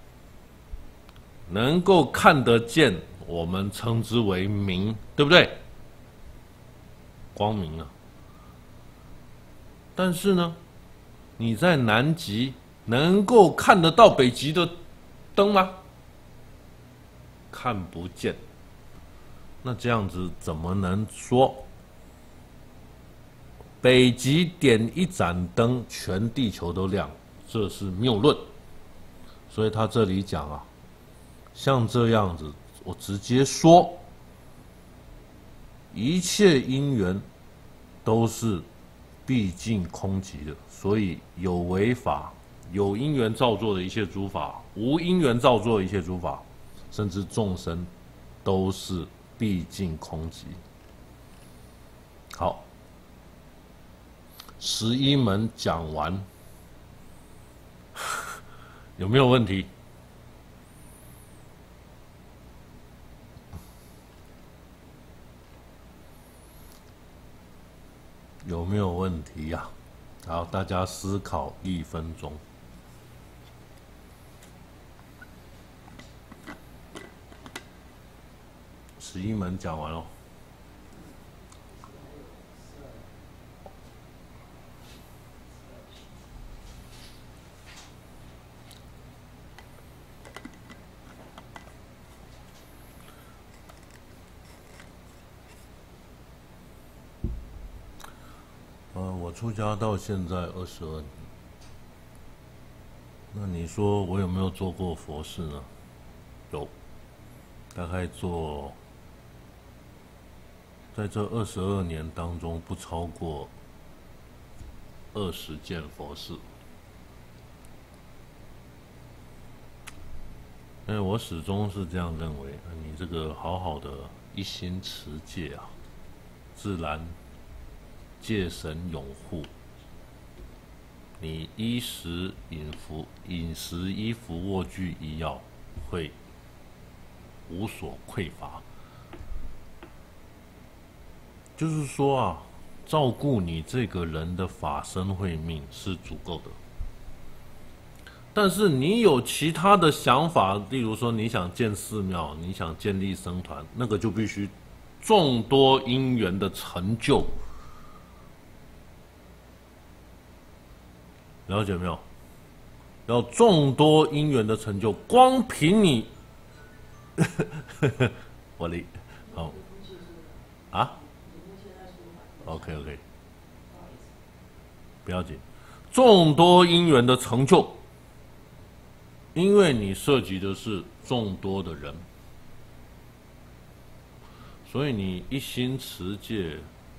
Speaker 1: 能够看得见，我们称之为明，对不对？光明啊。但是呢，你在南极能够看得到北极的灯吗？看不见。那这样子怎么能说北极点一盏灯，全地球都亮？这是谬论。所以他这里讲啊，像这样子，我直接说，一切因缘都是毕竟空寂的，所以有为法，有因缘造作的一切诸法，无因缘造作的一切诸法，甚至众生，都是毕竟空寂。好，11门讲完，有没有问题？有没有问题呀？好，大家思考1分钟。11门讲完了。我出家到现在22年，那你说我有没有做过佛事呢？有，大概做，在这22年当中不超过20件佛事。我始终是这样认为，你这个好好的一心持戒啊，自然戒神永护，你衣食饮食、衣服、卧具、医药会无所匮乏。就是说啊，照顾你这个人的法身慧命是足够的。但是你有其他的想法，例如说你想建寺庙，你想建立僧团，那个就必须众多因缘的成就。了解没有？要众多因缘的成就，光凭你，我理好啊 ？OK， 不要紧，众多因缘的成就，因为你涉及的是众多的人， 所以你一心持戒，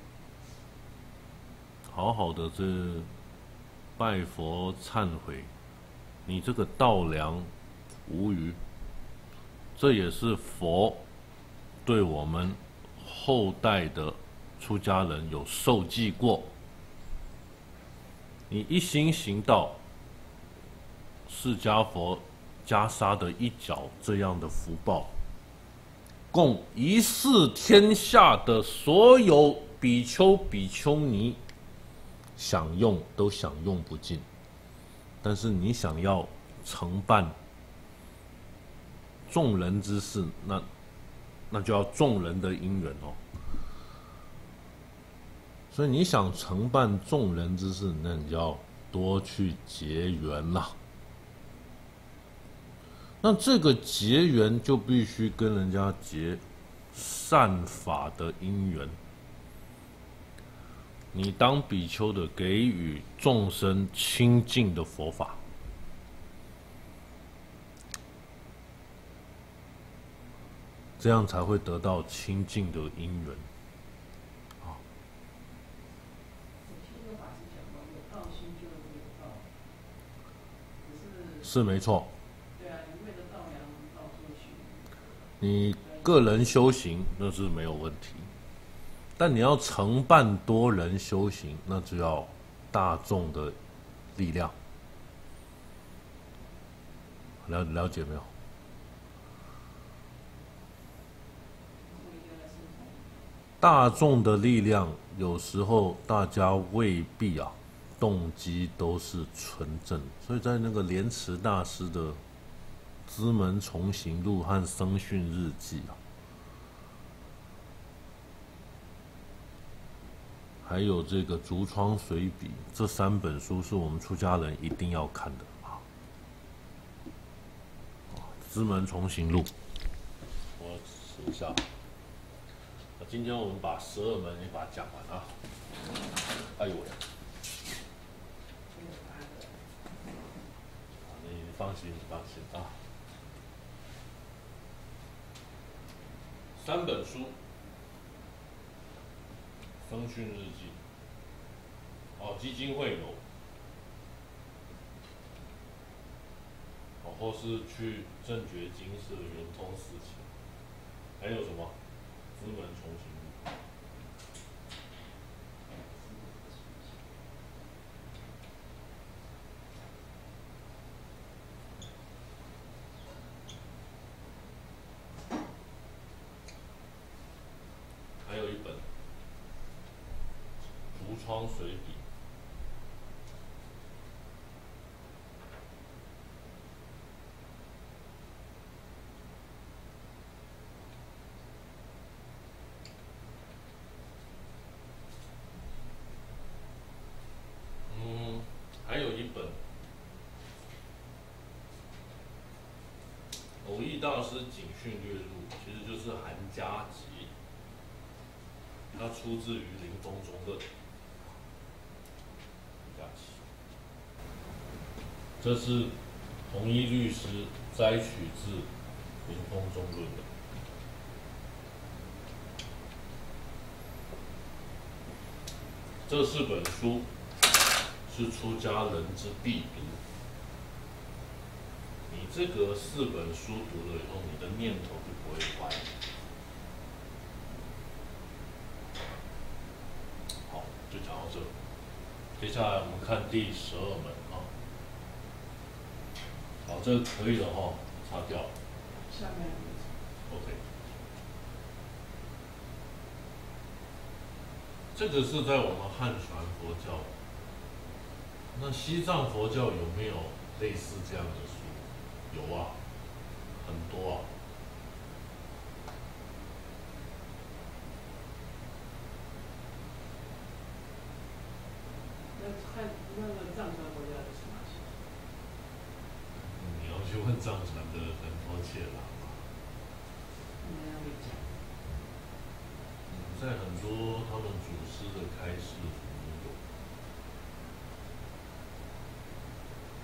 Speaker 1: 好好的这拜佛忏悔，你这个道良无余，这也是佛对我们后代的出家人有受记过。你一心行道，释迦佛袈裟的一角这样的福报，供一世天下的所有比丘比丘尼享用都享用不尽。但是你想要承办众人之事，那就要众人的因缘哦。所以你想承办众人之事，那你就要多去结缘啦。那这个结缘就必须跟人家结善法的因缘。你当比丘的，给予众生清净的佛法，这样才会得到清净的因缘。是没错。
Speaker 2: 对啊，你为了道良到处去。
Speaker 1: 你个人修行那是没有问题，但你要承办多人修行，那就要大众的力量。了解没有？大众的力量，有时候大家未必动机都是纯正，所以在那个莲池大师的《资门重行录》和《僧训日记》还有这个《竹窗随笔》这3本书，是我们出家人一定要看的《资门重行录》，我数一下。今天我们把12门也把它讲完啊。哎呦喂！你放心，你放心啊。3本书，《僧训日记》基金会有，或是去正觉金舍圆通寺请，还有什么资门重行录。还有一本《竹窗随笔》，还有一本偶益大师警训略录，其实就是韩家集，它出自于林风中论。这是弘一律师摘取自林风中论的。这4本书是出家人之必读。你这个4本书读了以后，你的念头就不会歪。好，就讲到这。接下来我们看第12门啊。好，这个可以了哈，擦掉。
Speaker 2: 下面。
Speaker 1: OK。这个是在我们汉传佛教。那西藏佛教有没有类似这样的书？有啊，很多啊。
Speaker 2: 那个藏传佛教有什么？
Speaker 1: 你要去问藏传的仁波切了。在很多他们祖师的开示里面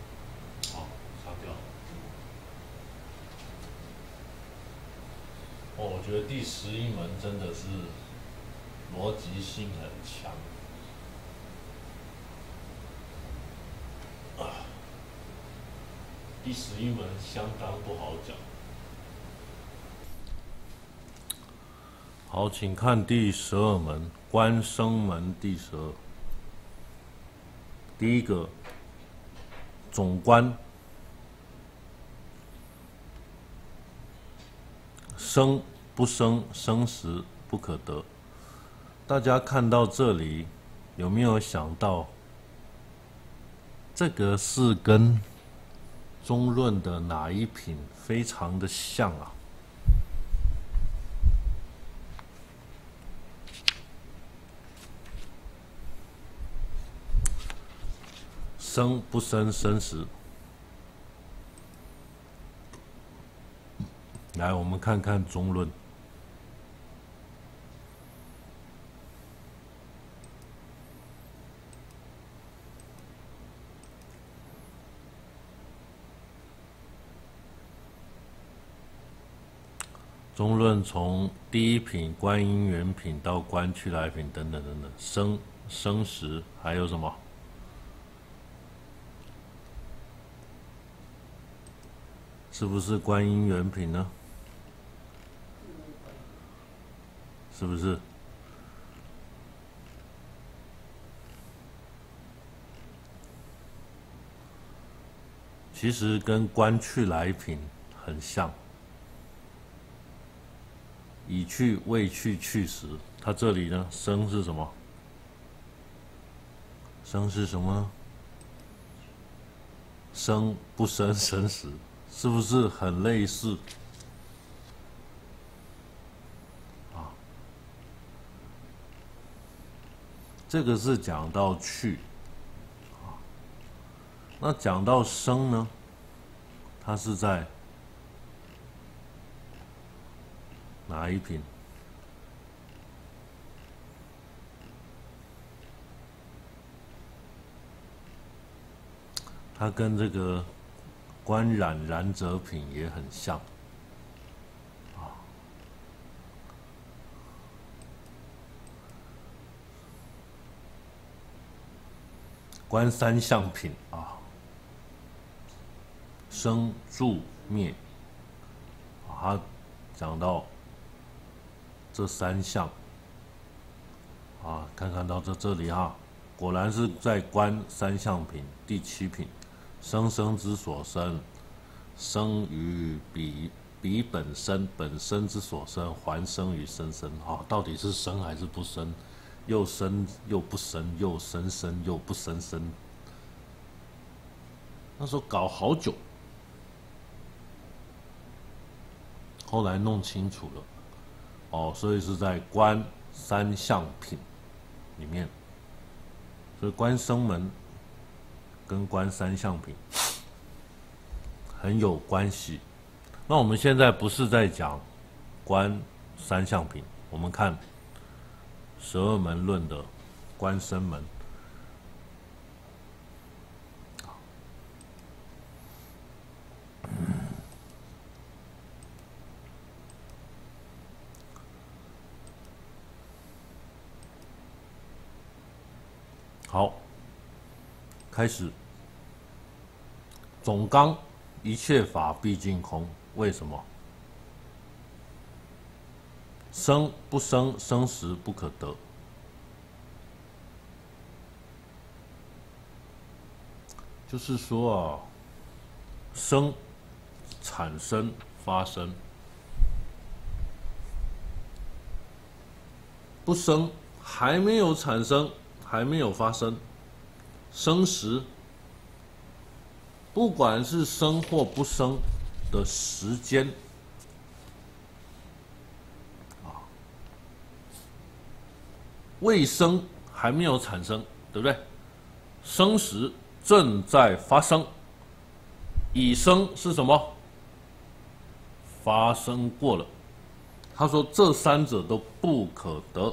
Speaker 1: 有。好，擦掉。 我觉得第11门真的是逻辑性很强啊，第11门相当不好讲。好，请看第12门官生门第12，第一个总官。生不生，生时不可得。大家看到这里，有没有想到，这个是跟中论的哪一品非常的像啊？生不生，生时。来，我们看看中论。中论从第一品观因缘品到观去来品等等等等，生时还有什么？是不是观因缘品呢？是不是？其实跟观去来品很像。已去未去去时，它这里呢，生是什么？生是什么？生不生，生时，是不是很类似？啊，这个是讲到去，啊，那讲到生呢，它是在哪一品？它跟这个观染染者品也很像啊。观三相品啊，生住灭啊，它讲到这三项啊，看到这里哈，果然是在观三相品第7品，生生之所生，生于彼本身，本身之所生，还生于生生。哈，到底是生还是不生？又生又不生，又生生又不生生。那时候搞好久，后来弄清楚了。哦，所以是在观三相品里面，所以观生门跟观三相品很有关系。那我们现在不是在讲观三相品，我们看12门论的观生门。好，开始。总纲，一切法毕竟空。为什么？生不生，生时不可得。就是说啊，生产生发生，不生还没有产生，还没有发生。生时，不管是生或不生的时间啊，未生还没有产生，对不对？生时正在发生，已生是什么？发生过了。他说这三者都不可得。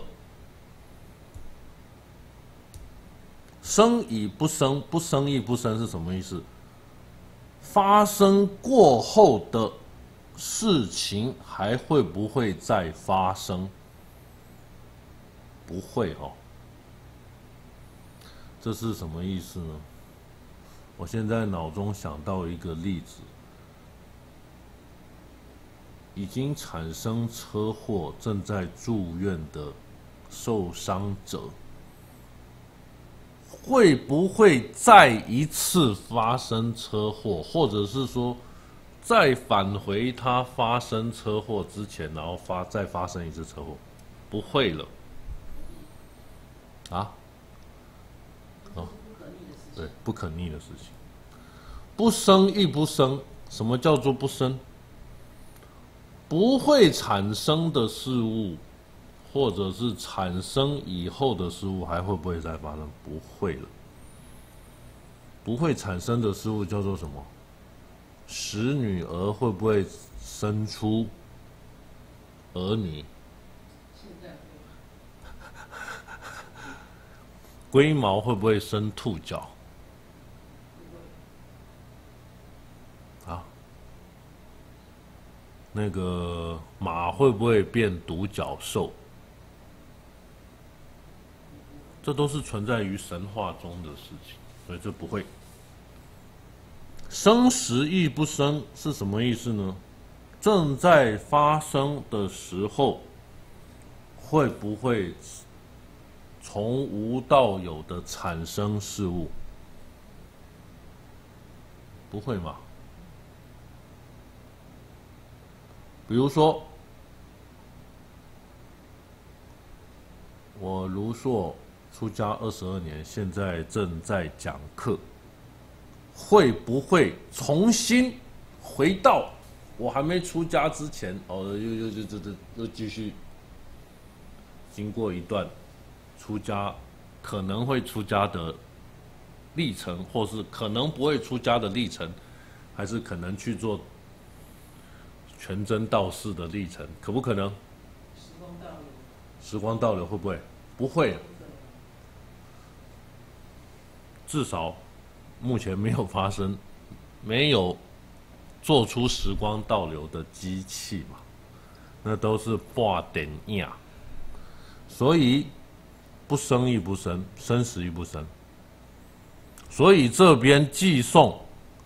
Speaker 1: 生已不生，不生亦不生是什么意思？发生过后的事情还会不会再发生？不会哦。这是什么意思呢？我现在脑中想到一个例子，已经产生车祸、正在住院的受伤者，会不会再一次发生车祸，或者是说，再返回他发生车祸之前，然后再发生一次车祸？不会了。啊？哦，对，不可逆的事情。不生亦不生，什么叫做不生？不会产生的事物，或者是产生以后的事物，还会不会再发生？不会了。不会产生的事物叫做什么？使女儿会不会生出儿女？
Speaker 2: 现在
Speaker 1: 龟毛会不会生兔角？啊？那个马会不会变独角兽？这都是存在于神话中的事情，所以这不会。生时亦不生是什么意思呢？正在发生的时候，会不会从无到有的产生事物？不会嘛？比如说，我卢硕出家22年，现在正在讲课，会不会重新回到我还没出家之前？又继续经过一段出家可能会出家的历程，或是可能不会出家的历程，还是可能去做全真道士的历程，可不可能？
Speaker 2: 时光倒流。
Speaker 1: 时光倒流会不会？不会，至少目前没有发生，没有做出时光倒流的机器嘛，那都是挂点呀。所以不生亦不生，生时亦不生。所以这边寄送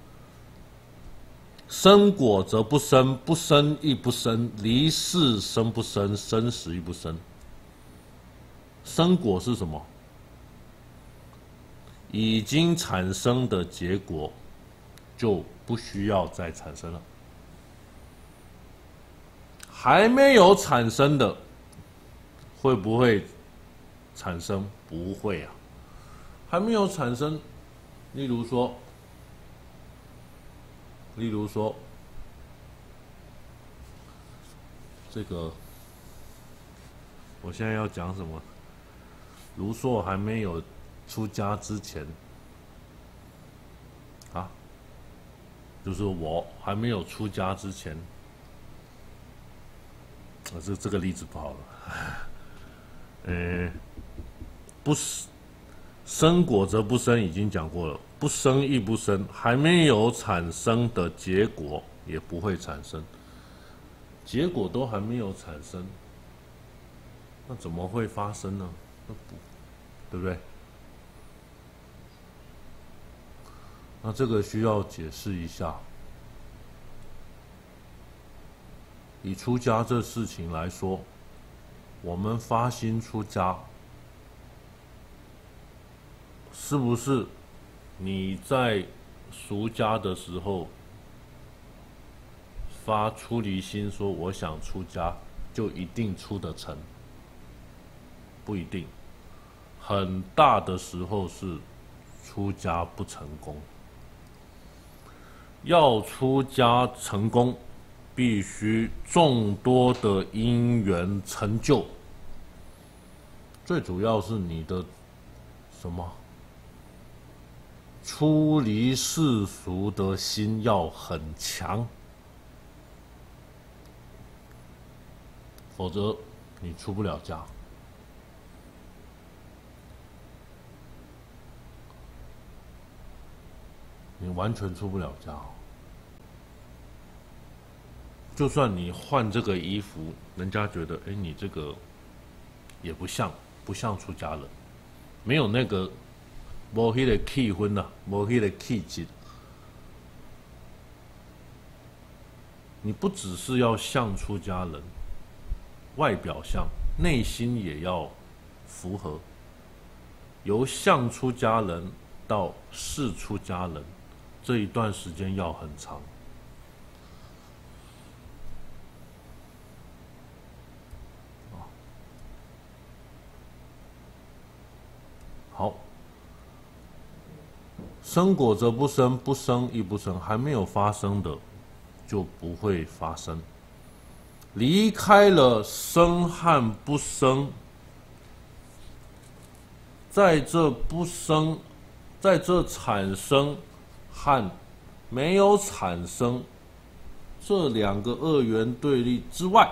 Speaker 1: 生果则不生，不生亦不生，离世生不生，生时亦不生。生果是什么？已经产生的结果就不需要再产生了。还没有产生的会不会产生？不会啊。还没有产生，例如说，这个我现在要讲什么？卢硕还没有出家之前，啊，就是我还没有出家之前，这个例子不好了。不生果则不生，已经讲过了，不生亦不生，还没有产生的结果也不会产生，结果都还没有产生，那怎么会发生呢？那不，对不对？那这个需要解释一下。以出家这事情来说，我们发心出家，是不是你在俗家的时候发出离心说我想出家，就一定出得成？不一定，很大的时候是出家不成功。要出家成功，必须众多的因缘成就，最主要是你的什么？出离世俗的心要很强，否则你出不了家。你完全出不了家。 就算你换这个衣服，人家觉得，哎，你这个也不像出家人，没有那个无迄个气氛呐，无迄个气质。你不只是要像出家人，外表像，内心也要符合。由像出家人到是出家人，这一段时间要很长。好，生果则不生，不生亦不生，还没有发生的就不会发生。离开了生和不生，在这不生，在这产生和没有产生这两个二元对立之外，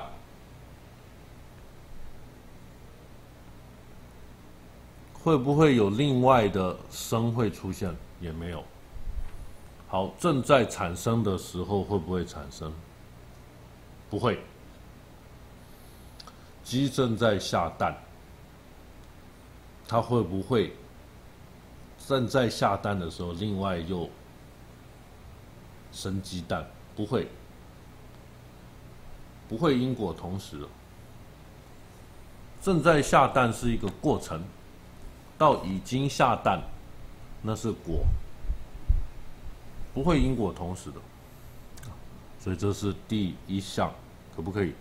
Speaker 1: 会不会有另外的生会出现？也没有。好，正在产生的时候会不会产生？不会。鸡正在下蛋，它会不会正在下蛋的时候，另外又生鸡蛋？不会，不会因果同时的。正在下蛋是一个过程。到已经下蛋，那是果，不会因果同时的，所以这是第一项，可不可以？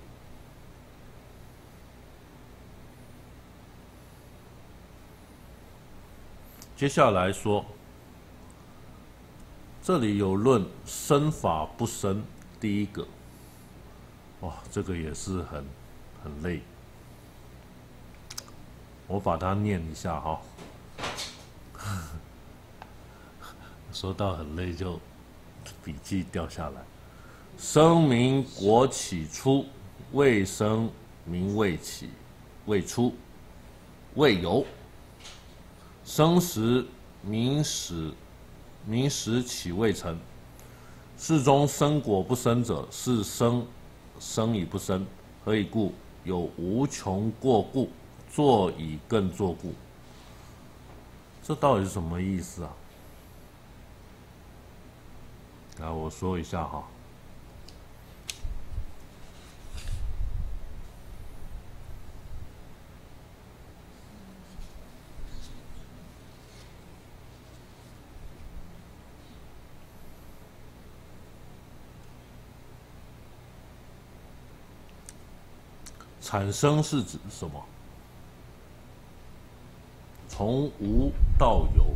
Speaker 1: 接下来说，这里有论生法不生，第一个，哇，这个也是很累。我把它念一下哈，说到很累就笔记掉下来。生民国起初，未生民未起，未出，未有。生时民时起未成。世中生果不生者，是生以不生。何以故？有无穷过故。做以更作故，这到底是什么意思啊？来，我说一下哈。产生是指什么？从无到有，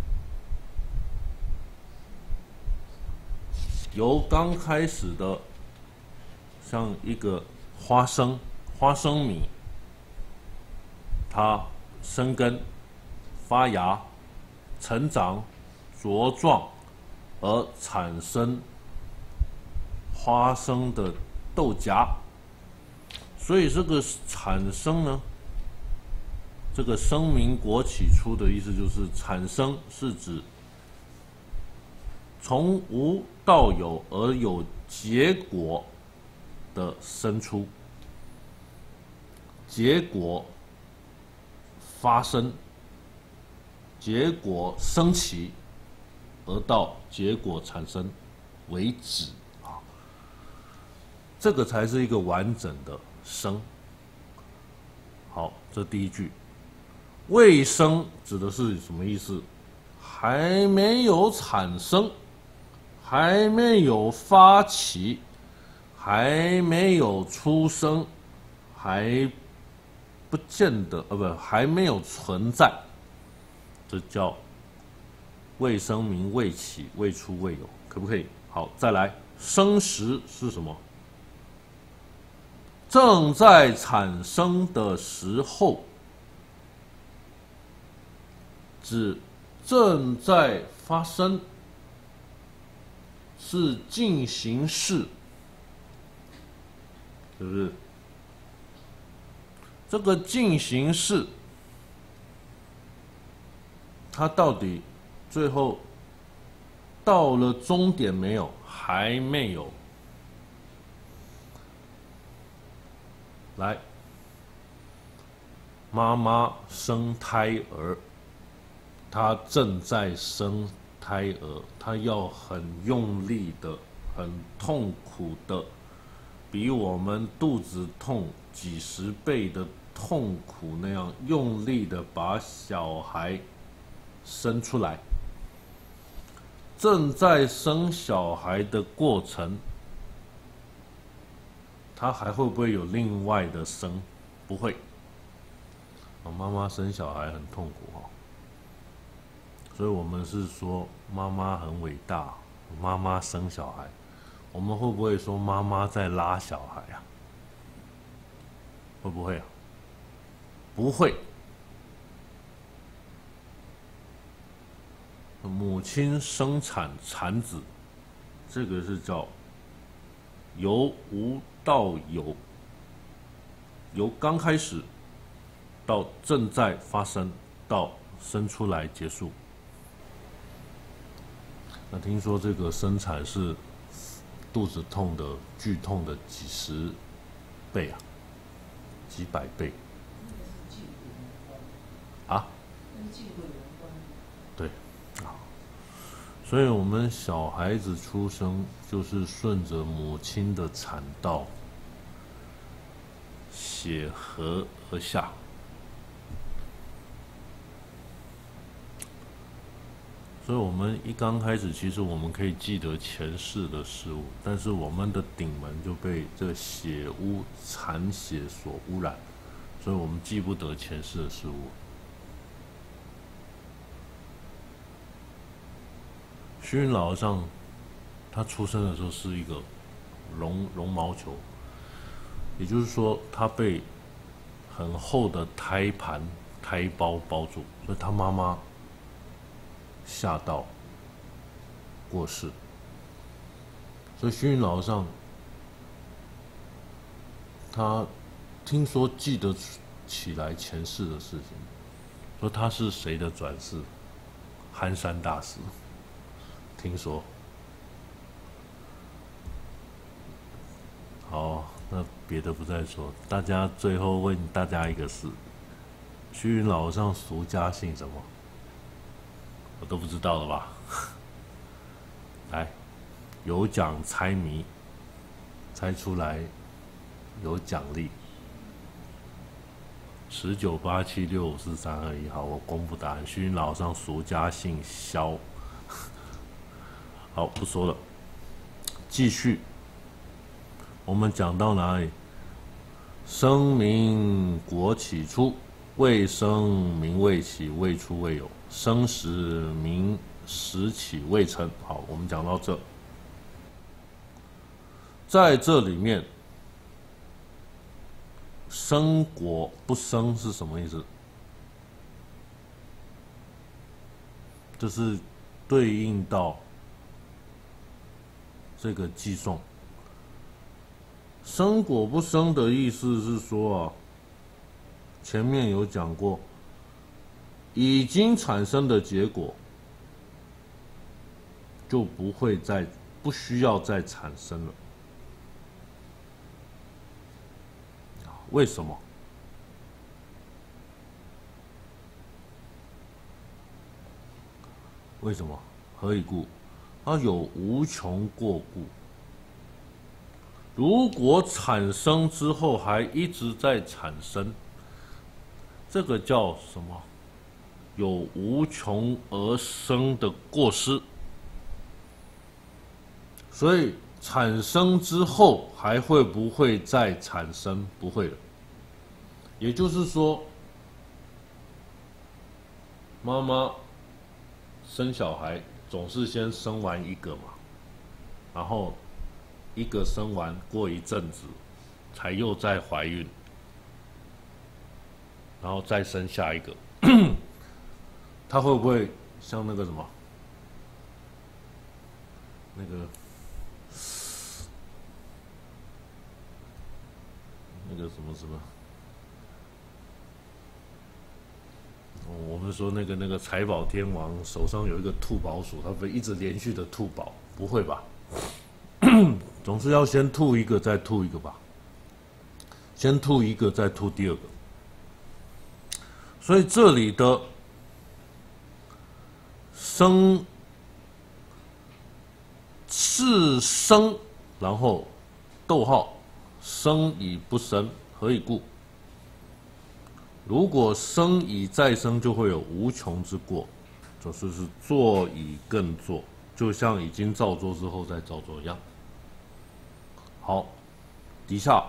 Speaker 1: 由刚开始的像一个花生米，它生根、发芽、成长、茁壮，而产生花生的豆荚。所以这个产生呢，这个生民国起初的意思就是产生是指从无到有而有结果的生出，结果发生，结果升起，而到结果产生为止啊，这个才是一个完整的生。好，这第一句。未生指的是什么意思？还没有产生，还没有发起，还没有出生，还不见得还没有存在，这叫未生民未起未出未有，可不可以？好，再来，生时是什么？正在产生的时候。指正在发生，是进行式，是不是？这个进行式，它到底最后到了终点没有？还没有。 来，妈妈生胎儿，她正在生胎儿，她要很用力的、很痛苦的，比我们肚子痛几十倍的痛苦那样用力的把小孩生出来。正在生小孩的过程，他还会不会有另外的生？不会。妈妈生小孩很痛苦哦，所以我们是说妈妈很伟大，妈妈生小孩。我们会不会说妈妈在拉小孩啊？会不会啊？不会。母亲生产产子，这个是叫由无到有，由刚开始到正在发生到生出来结束。那听说这个生产是肚子痛的剧痛的几十倍啊，几百倍啊？对。所以我们小孩子出生就是顺着母亲的产道血河而下。所以我们一刚开始，其实我们可以记得前世的事物，但是我们的顶门就被这个血污产血所污染，所以我们记不得前世的事物。虚云老和尚，他出生的时候是一个绒毛球，也就是说，他被很厚的胎盘、胎包包住，所以他妈妈吓到过世。所以虚云老和尚，他听说记得起来前世的事情，说他是谁的转世？憨山大师。听说，好，那别的不再说。大家最后问大家一个事：虚云老和尚俗家姓什么？我都不知道了吧？来，有奖猜谜，猜出来有奖励。1987654321，好，我公布答案。虚云老和尚俗家姓萧。好，不说了，继续。我们讲到哪里？生民国起初，未生民未起，未出未有，生时民时起未成。好，我们讲到这，在这里面，生果不生是什么意思？这是对应到这个寄送。生果不生的意思是说啊，前面有讲过，已经产生的结果就不需要再产生了。为什么？为什么？何以故？它有无穷过故。如果产生之后还一直在产生，这个叫什么？有无穷而生的过失。所以产生之后还会不会再产生？不会了。也就是说，妈妈生小孩总是先生完一个嘛，然后一个生完过一阵子，才又再怀孕，然后再生下一个。他会不会像那个什么，那个什么？我们说那个财宝天王手上有一个吐宝鼠，他会一直连续的吐宝？不会吧？总是要先吐一个，再吐一个吧。 先吐一个，再吐第二个。所以这里的生是生，然后逗号，生以不生，何以故？如果生以再生，就会有无穷之过，就是做以更做，就像已经造作之后再造作一样。好，底下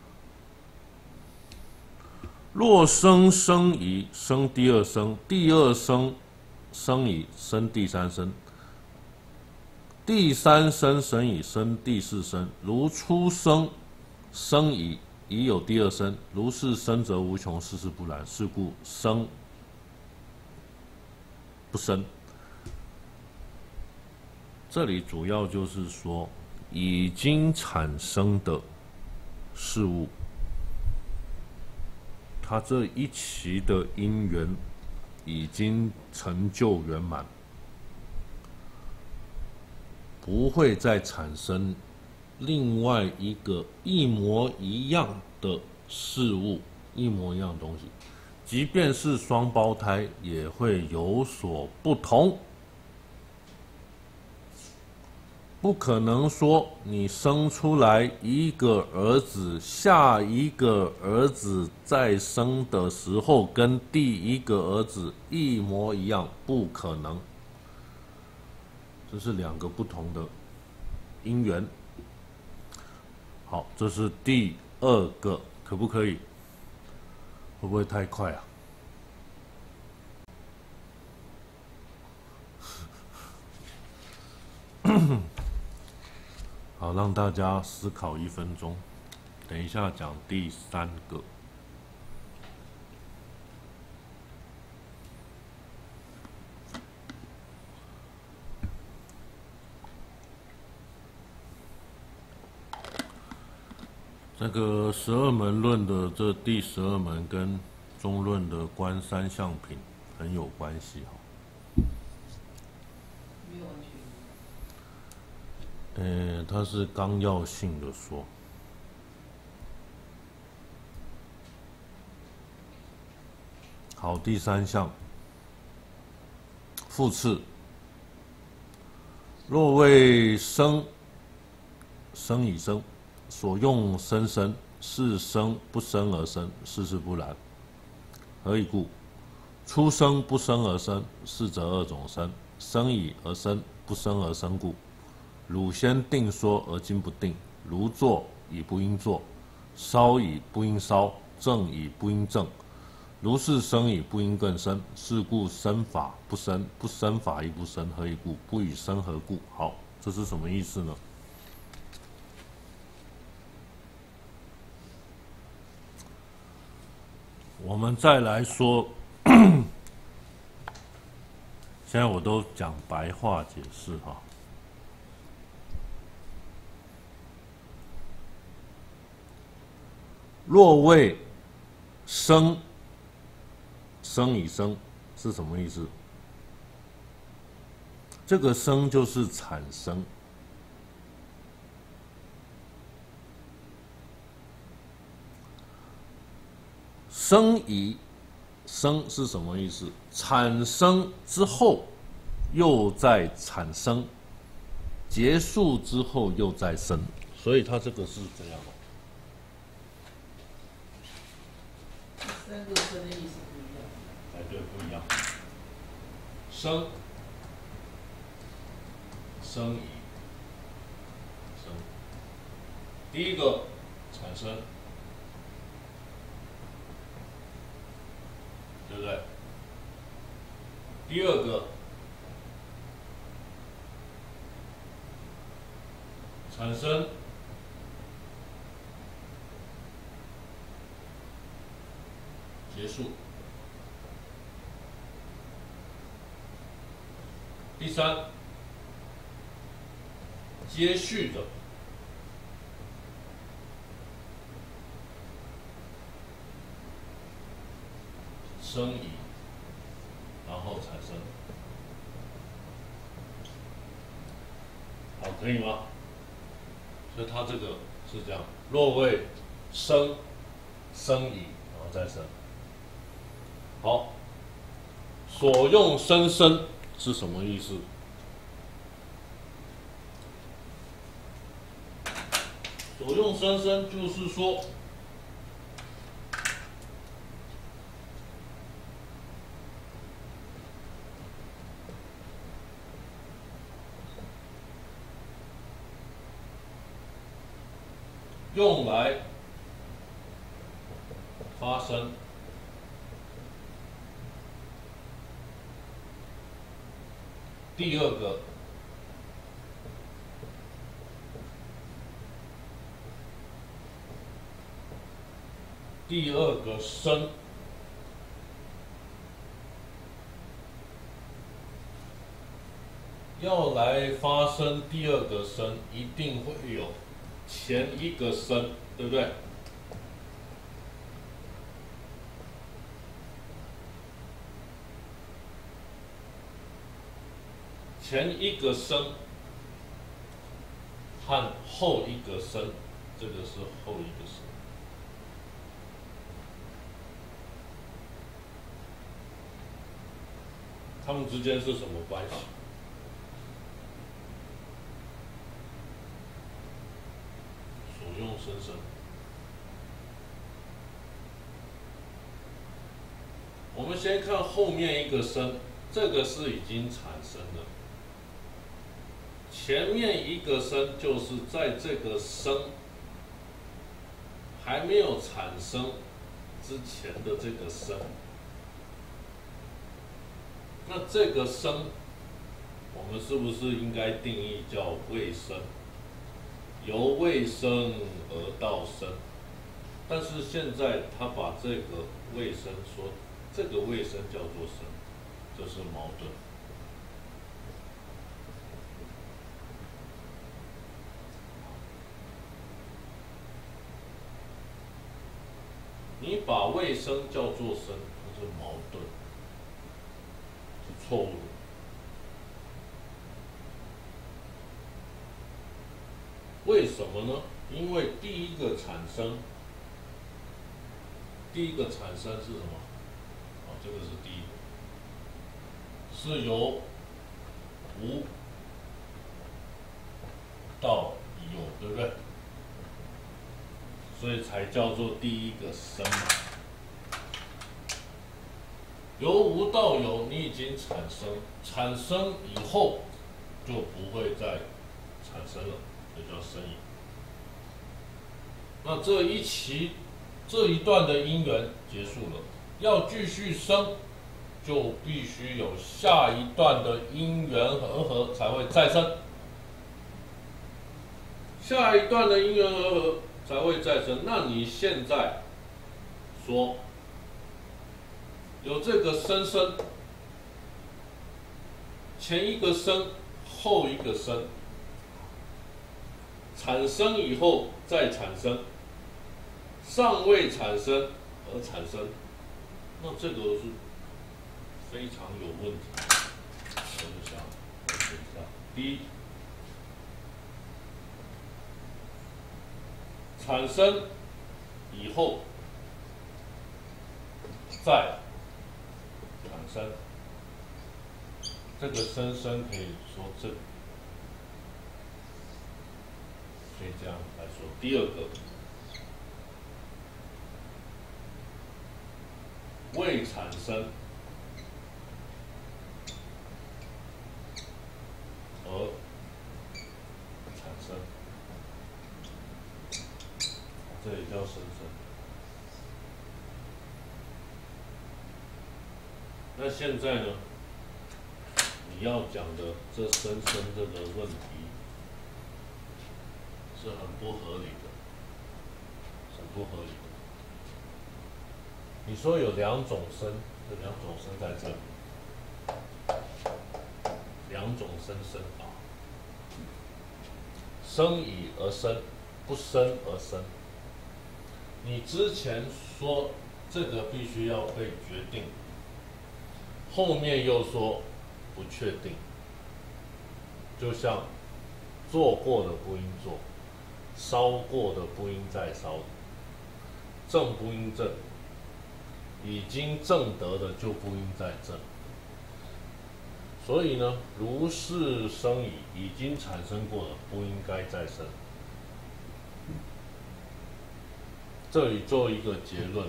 Speaker 1: 若生生以生第二生，第二生生以生第三生，第三生生以生第四生，如初生生以已有第二生，如是生则无穷，世事不然。是故生不生。这里主要就是说，已经产生的事物，它这一期的因缘已经成就圆满，不会再产生另外一个一模一样的事物，一模一样的东西，即便是双胞胎也会有所不同。不可能说你生出来一个儿子，下一个儿子再生的时候跟第一个儿子一模一样，不可能。这是两个不同的因缘。好，这是第二个，可不可以？会不会太快啊？好，让大家思考1分钟，等一下讲第三个。这个12门论的这第12门跟中论的观三相品很有关系哈。
Speaker 2: 没有完全。
Speaker 1: 它是纲要性的说。好，第三项，复次，若为生以生，所用生生，是生不生而生，世事不然。何以故？初生不生而生，是则二种生，生以而生，不生而生故。汝先定说而今不定，如坐以不应坐，烧以不应烧，正以不应正，如是生以不应更生。是故生法不生，不生法亦不生。何以故？不与生何故？好，这是什么意思呢？我们再来说，现在我都讲白话解释哈。若为生以生是什么意思？这个生就是产生，生以生是什么意思？产生之后又再产生，结束之后又再生，所以它这个是这样的。
Speaker 2: 三个生的意思不一样。
Speaker 1: 哎，对，不一样。生以生，第一个产生，对不对？第二个产生，结束。第三，接续的生以，然后产生。好，可以吗？所以它这个是这样：若为生生矣，然后再生。好，所用生生是什么意思？所用生生就是说，用来发生第二个生，要来发生第二个生，一定会有前一个生，对不对？前一个生和后一个生，这个是后一个生。它们之间是什么关系？所用生生。我们先看后面一个生，这个是已经产生了。前面一个生就是在这个生还没有产生之前的这个生。那这个生，我们是不是应该定义叫未生？由未生而到生，但是现在他把这个未生说，这个未生叫做生，这是矛盾。你把未生叫做生，这是矛盾，是错误的。为什么呢？因为第一个产生是什么？这个是第一个，是由无到有，对不对？所以才叫做第一个生嘛。由无到有，你已经产生以后就不会再产生了，这叫生矣。那这一段的因缘结束了，要继续生，就必须有下一段的因缘和合才会再生。下一段的因缘和合才会再生。那你现在说有这个生，前一个生，后一个生，产生以后再产生，尚未产生而产生，那这个是非常有问题。我就想写一下，第一，产生以后再产生，这个生可以说可以这样来说。第二个，未产生而产生，这也叫生。那现在呢？你要讲的这生这个问题是很不合理的，很不合理的。你说有两种生，这两种生在这里，两种生啊，生已而生，不生而生。你之前说这个必须要被决定，后面又说不确定，就像做过的不应做，烧过的不应再烧。 正不应正，已经正得的就不应再正。所以呢，如是生已经产生过了，不应该再生。这里做一个结论：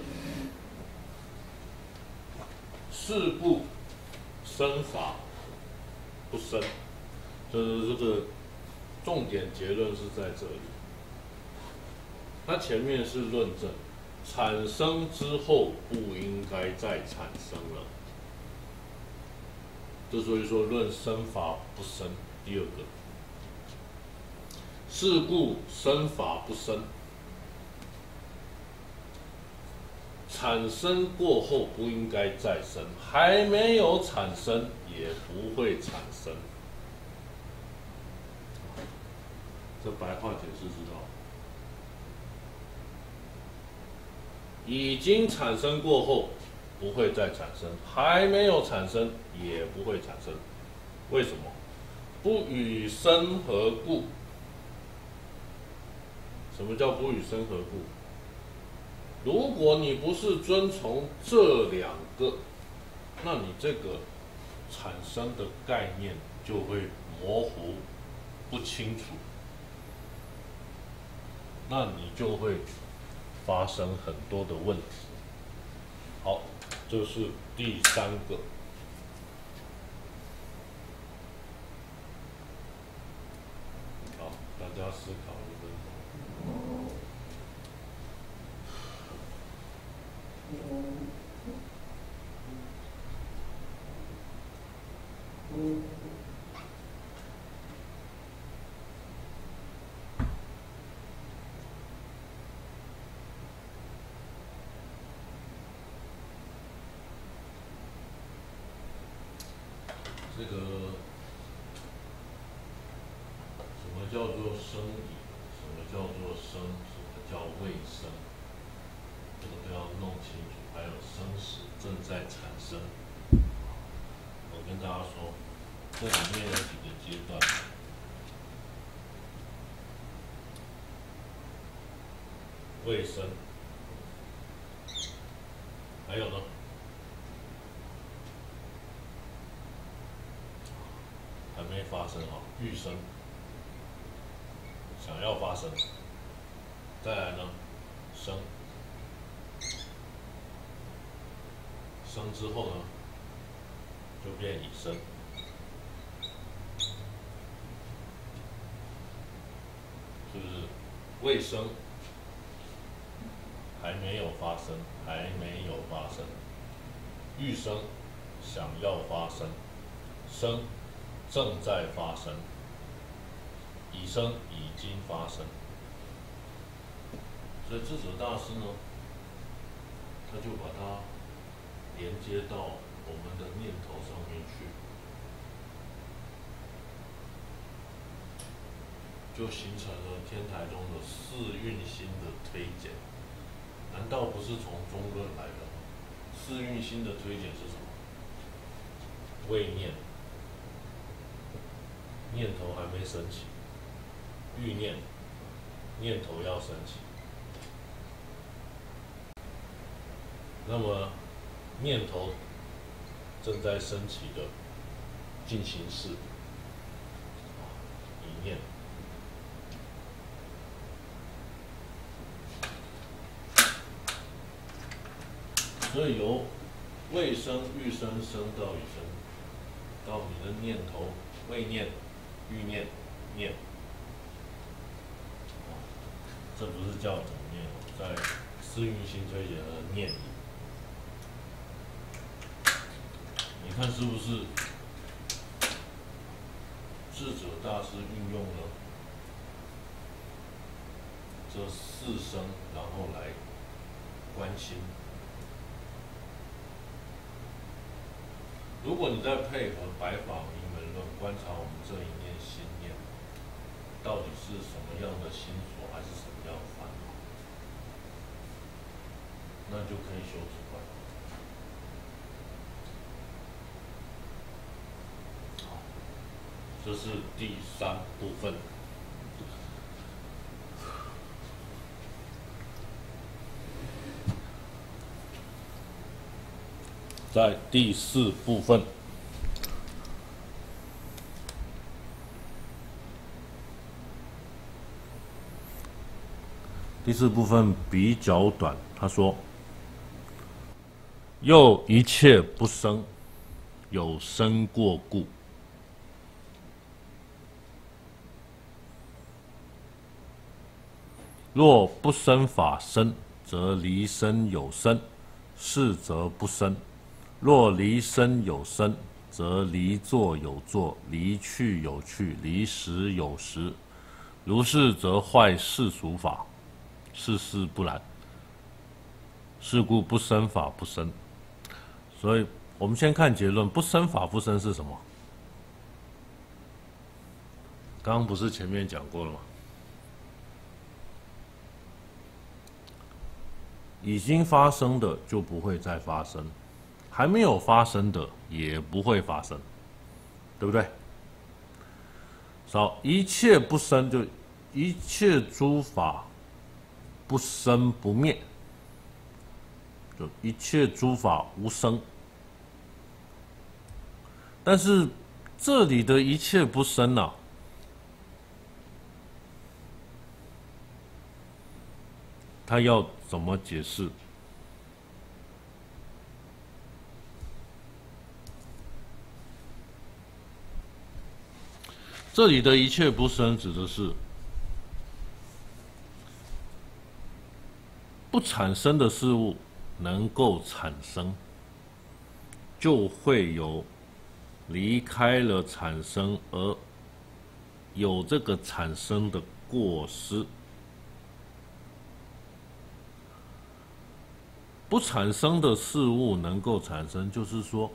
Speaker 1: 事不生法不生，就是这个重点结论是在这里。它前面是论证产生之后不应该再产生了，之所以说论生法不生。第二个，是故生法不生，产生过后不应该再生，还没有产生也不会产生。这白话解释知道。已经产生过后不会再产生，还没有产生也不会产生。为什么？不与生何故？什么叫不与生何故？如果你不是遵从这两个，那你这个产生的概念就会模糊不清楚，那你就会发生很多的问题。好，这是第三个。好，大家思考1分钟。这个什么叫做生理？什么叫做生？什么叫未生？这个都要弄清楚。还有生死正在产生。我跟大家说，这里面有几个阶段。未生，还有呢？还没发生哈，预生，想要发生，再来呢，生，生之后呢，就变已生，是不是？未生，还没有发生，还没有发生，预生，想要发生，生。正在发生，已生已经发生，所以智者大师呢，他就把它连接到我们的念头上面去，就形成了天台中的四蕴心的推简。难道不是从中论来的吗？四蕴心的推简是什么？未念。念头还没升起，欲念，念头要升起。那么，念头正在升起的进行式，一念。所以由未生、欲生升到已生，到你的念头未念。欲念，念，这不是叫怎么念？在四蕴心推简的念里，你看是不是智者大师运用了这四声，然后来观心？如果你再配合白法明门论，观察我们这一念心念，到底是什么样的心所，还是什么样的烦恼，那就可以修止观。好，这是第三部分。 在第4部分。第4部分比较短，他说：“又一切不生，有生过故。若不生法生，则离生有生，是则不生；若离生有生，则离作有作，离去有去，离时有时。如是则坏世俗法。世事不然，是故不生法不生。”所以我们先看结论，不生法不生是什么？刚刚不是前面讲过了吗？已经发生的就不会再发生，还没有发生的也不会发生，对不对？少一切不生，就一切诸法不生不灭，就一切诸法无生。但是这里的一切不生啊，他要怎么解释？这里的一切不生指的是不产生的事物能够产生，就会有离开了产生而有这个产生的过失。不产生的事物能够产生，就是说，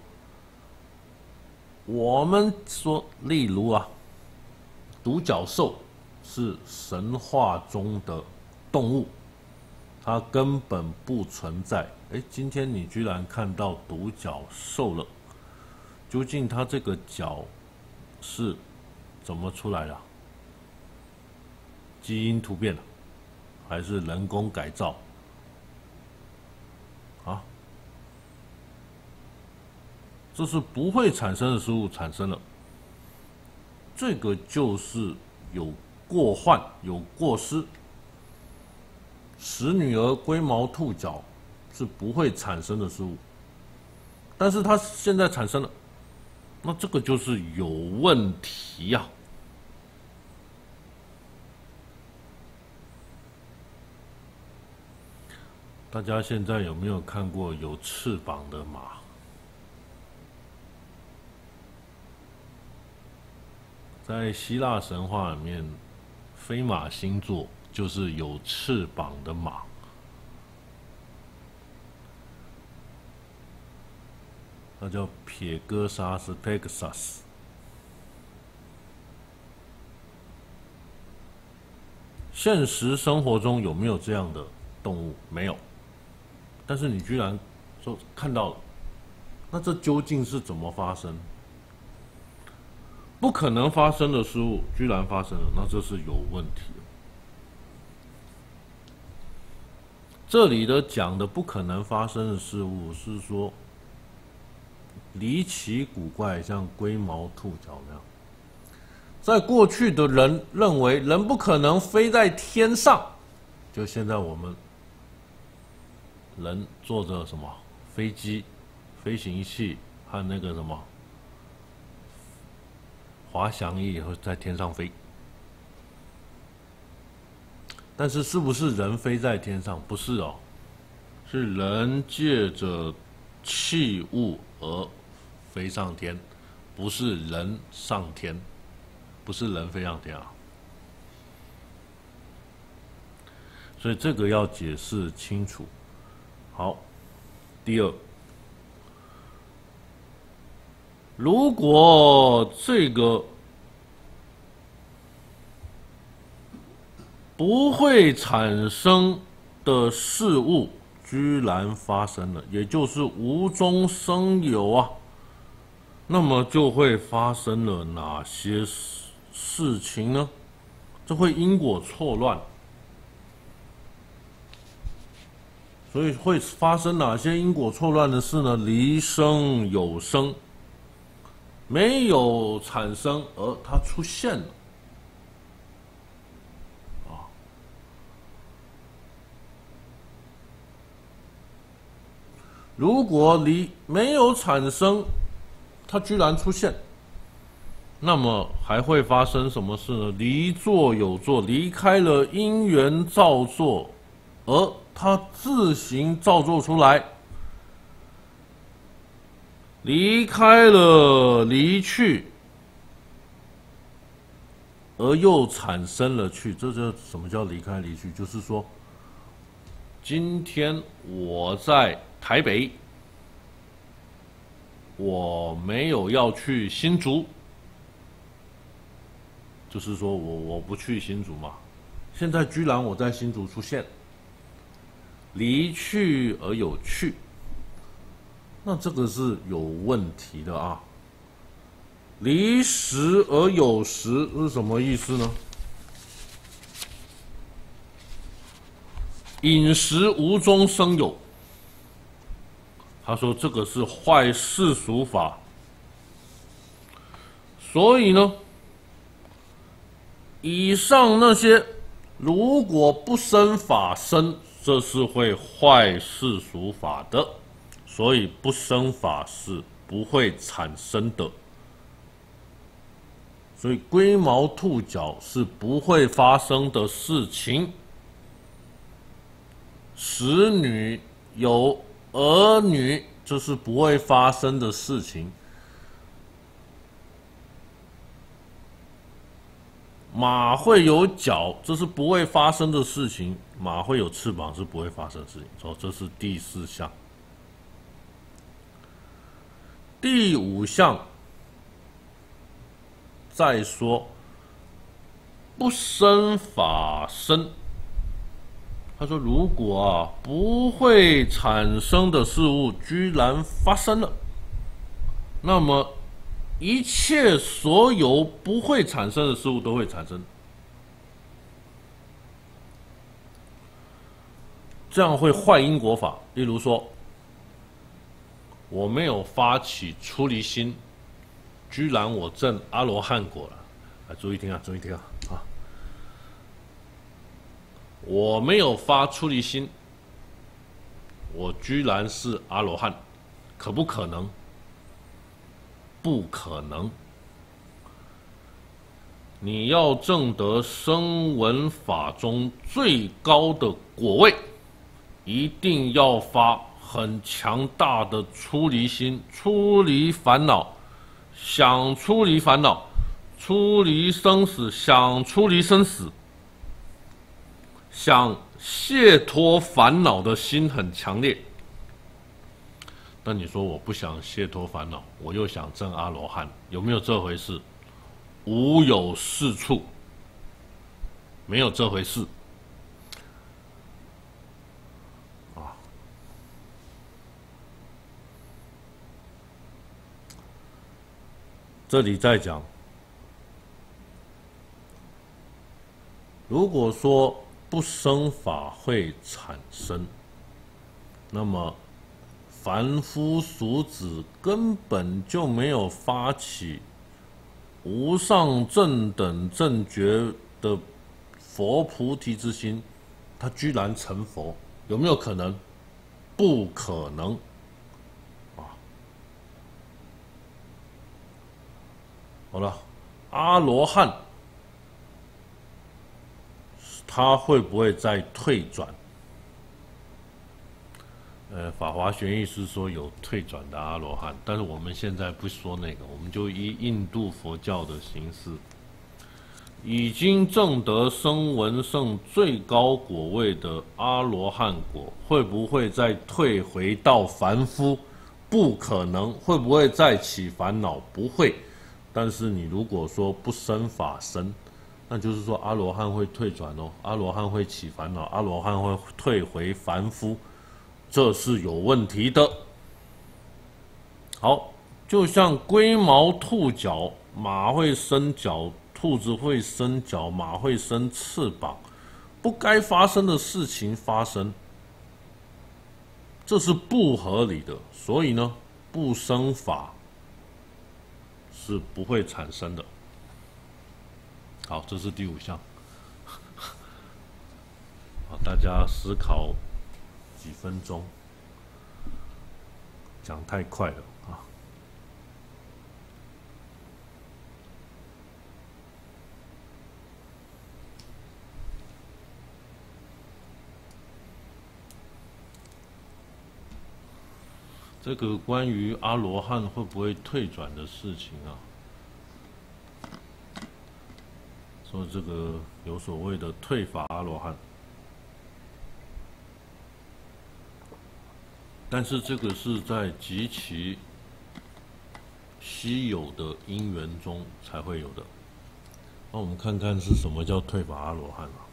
Speaker 1: 我们说，例如啊，独角兽是神话中的动物，它根本不存在。今天你居然看到独角兽了，究竟它这个角是怎么出来的？基因突变了，还是人工改造？啊，这是不会产生的事物产生了，这个就是有过患、有过失。使女儿龟毛兔角是不会产生的事物，但是它现在产生了，那这个就是有问题呀。大家现在有没有看过有翅膀的马？在希腊神话里面，飞马星座就是有翅膀的马。它叫撇哥沙斯 （Pegasus）。现实生活中有没有这样的动物？没有。但是你居然说看到了，那这究竟是怎么发生？不可能发生的事物居然发生了，那这是有问题的。这里的讲的不可能发生的事物，是说离奇古怪，像龟毛兔角那样。在过去的人认为人不可能飞在天上，就现在我们人坐着什么飞机、飞行器和那个什么滑翔翼会在天上飞，但是是不是人飞在天上？不是哦，是人借着器物而飞上天，不是人上天，不是人飞上天啊。所以这个要解释清楚。好，第二，如果这个不会产生的事物居然发生了，也就是无中生有啊，那么就会发生了哪些事情呢？这会因果错乱。 所以会发生哪些因果错乱的事呢？离生有生，没有产生，而它出现了。如果没有产生，它居然出现，那么还会发生什么事呢？离作有作，离开了因缘造作，而它自行造作出来，离开了离去，而又产生了去。这就什么叫离开离去？就是说，今天我在台北，我没有要去新竹，就是说我不去新竹嘛。现在居然我在新竹出现，离去而有去，那这个是有问题的啊。离时而有时是什么意思呢？饮食无中生有。他说这个是坏世俗法，所以呢，以上那些如果不生法生，这是会坏世俗法的，所以不生法是不会产生的。所以龟毛兔角是不会发生的事情。使女有儿女，这是不会发生的事情。马会有角，这是不会发生的事情。马会有翅膀，是不会发生的事情。所以这是第4项。第5项，再说不生法生。他说：“如果不会产生的事物居然发生了，那么一切所有不会产生的事物都会产生。这样会坏因果法。例如说，我没有发起出离心，居然我证阿罗汉果了。注意听啊，注意听啊！我没有发出离心，我居然是阿罗汉，可不可能？不可能。你要证得声闻法中最高的果位，一定要发很强大的出离心，出离烦恼，想出离烦恼，出离生死，想出离生死。想解脱烦恼的心很强烈，那你说我不想解脱烦恼，我又想证阿罗汉，有没有这回事？无有是处，没有这回事。这里在讲，如果说不生法会产生，那么凡夫俗子根本就没有发起无上正等正觉的佛菩提之心，他居然成佛，有没有可能？不可能好了，阿罗汉他会不会再退转？法华玄义是说有退转的阿罗汉，但是我们现在不说那个，我们就以印度佛教的形式，已经证得声闻乘最高果位的阿罗汉果，会不会再退回到凡夫？不可能。会不会再起烦恼？不会。但是你如果说不生法生，那就是说阿罗汉会退转哦，阿罗汉会起烦恼，阿罗汉会退回凡夫，这是有问题的。好，就像龟毛兔角，马会生角，兔子会生角，马会生翅膀，不该发生的事情发生， 这是不合理的，所以呢，不生法是不会产生的。好，这是第5项。好，大家思考几分钟，讲太快了啊。这个关于阿罗汉会不会退转的事情啊，说这个有所谓的退法阿罗汉，但是这个是在极其稀有的因缘中才会有的。那我们看看是什么叫退法阿罗汉啊？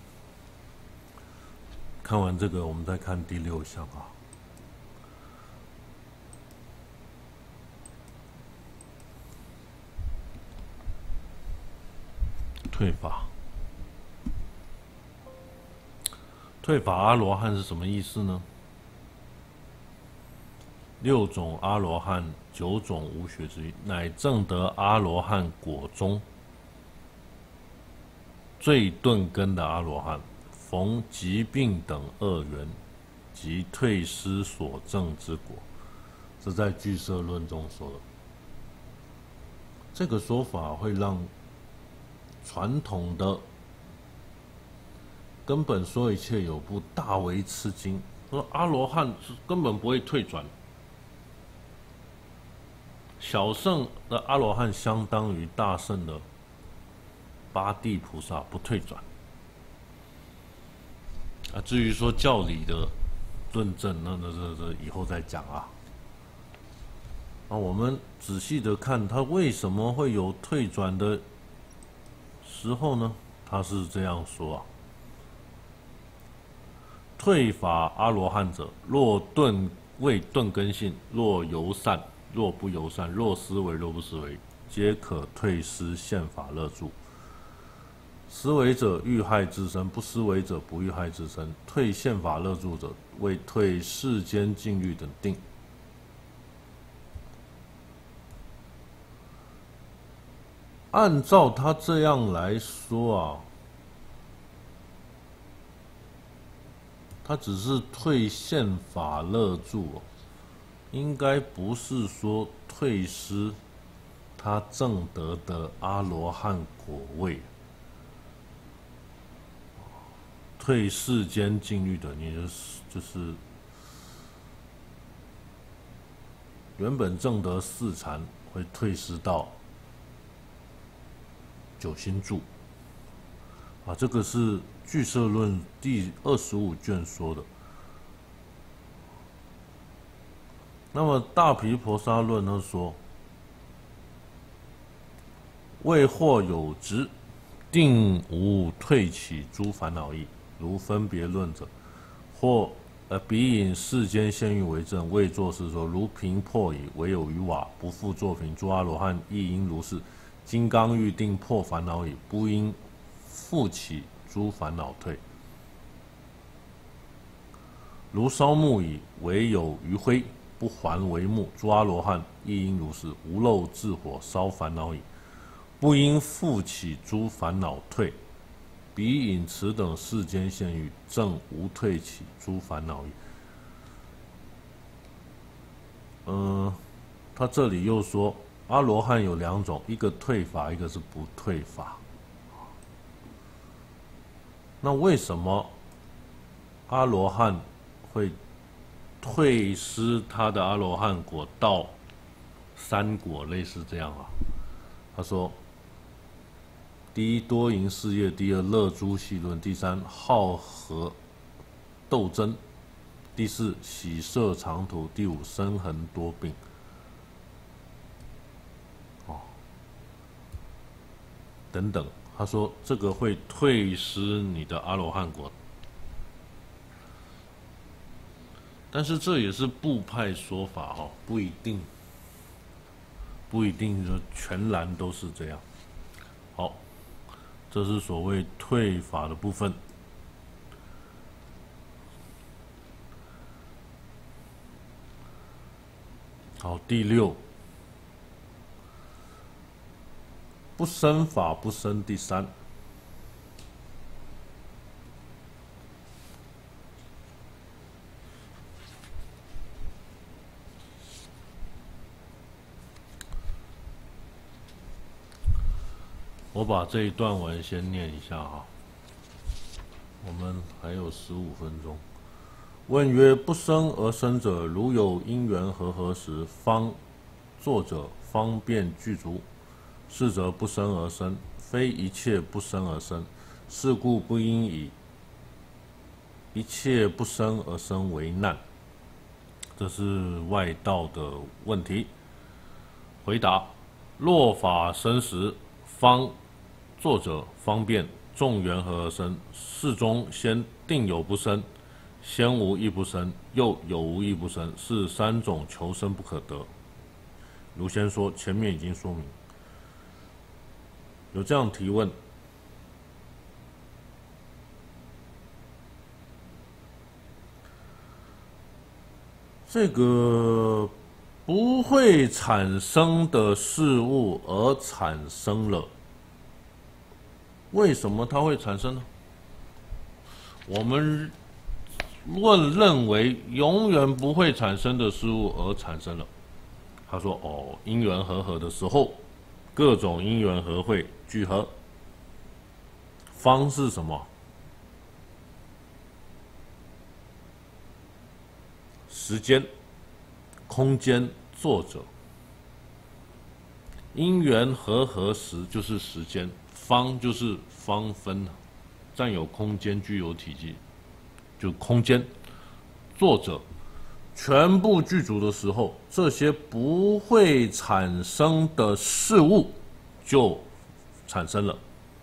Speaker 1: 看完这个，我们再看第6项啊。退法阿罗汉是什么意思呢？6种阿罗汉，9种无学之一，乃证得阿罗汉果中最顿根的阿罗汉，逢疾病等恶缘，及退失所证之果。这在俱舍论中说的。这个说法会让传统的根本说一切有部大为吃惊，说阿罗汉是根本不会退转，小乘的阿罗汉相当于大乘的八地菩萨不退转。至于说教理的论证，那以后再讲啊。我们仔细的看他为什么会有退转的时候呢？他是这样说啊：退法阿罗汉者，若未顿根性，若由善，若不由善，若思维，若不思维，皆可退失现法乐住。思维者欲害自身，不思维者不欲害自身。退现法乐住者，为退世间境律等定。按照他这样来说啊，他只是退现法乐住，应该不是说退失他证得的阿罗汉果位。退世间境律的，你就是原本证得4禅，会退失到9心住。这个是俱舍论第25卷说的。那么大毗婆沙论呢说，未或有执，定无退起诸烦恼意。如分别论者，或彼引世间现欲为证，未作是说，如瓶破矣，唯有于瓦，不复作瓶。诸阿罗汉亦应如是。金刚欲定破烦恼矣，不应复起诸烦恼退。如烧木矣，唯有余灰，不还为木。诸阿罗汉亦应如是。无漏自火烧烦恼矣，不应复起诸烦恼退。彼引此等世间现欲，正无退起诸烦恼意。他这里又说，阿罗汉有2种，一个退法，一个是不退法。那为什么阿罗汉会退失他的阿罗汉果到3果，类似这样啊？他说，第1多淫事业，第2乐诸戏论，第3好和斗争，第4喜色长途，第5身痕多病。等等，他说这个会退失你的阿罗汉果，但是这也是部派说法不一定说全然都是这样。好，这是所谓退法的部分。 好，第六，不生法不生第三。我把这一段文先念一下哈，我们还有15分钟。问曰：不生而生者，如有因缘和合时，方作者方便具足，是则不生而生，非一切不生而生。是故不应以一切不生而生为难。这是外道的问题。回答：若法生时，方作者方便众缘和而生，事中先定有不生，先无亦不生，又有无亦不生，是三种求生不可得。如先说，前面已经说明。有这样提问：这个不会产生的事物而产生了，为什么它会产生呢？我们认为永远不会产生的事物而产生了。他说：哦，因缘和合的时候，各种因缘和会聚合。方是什么？时间、空间、作者。因缘和合时就是时间，方就是方分，占有空间，具有体积，就空间。作者全部具足的时候，这些不会产生的事物就产生了，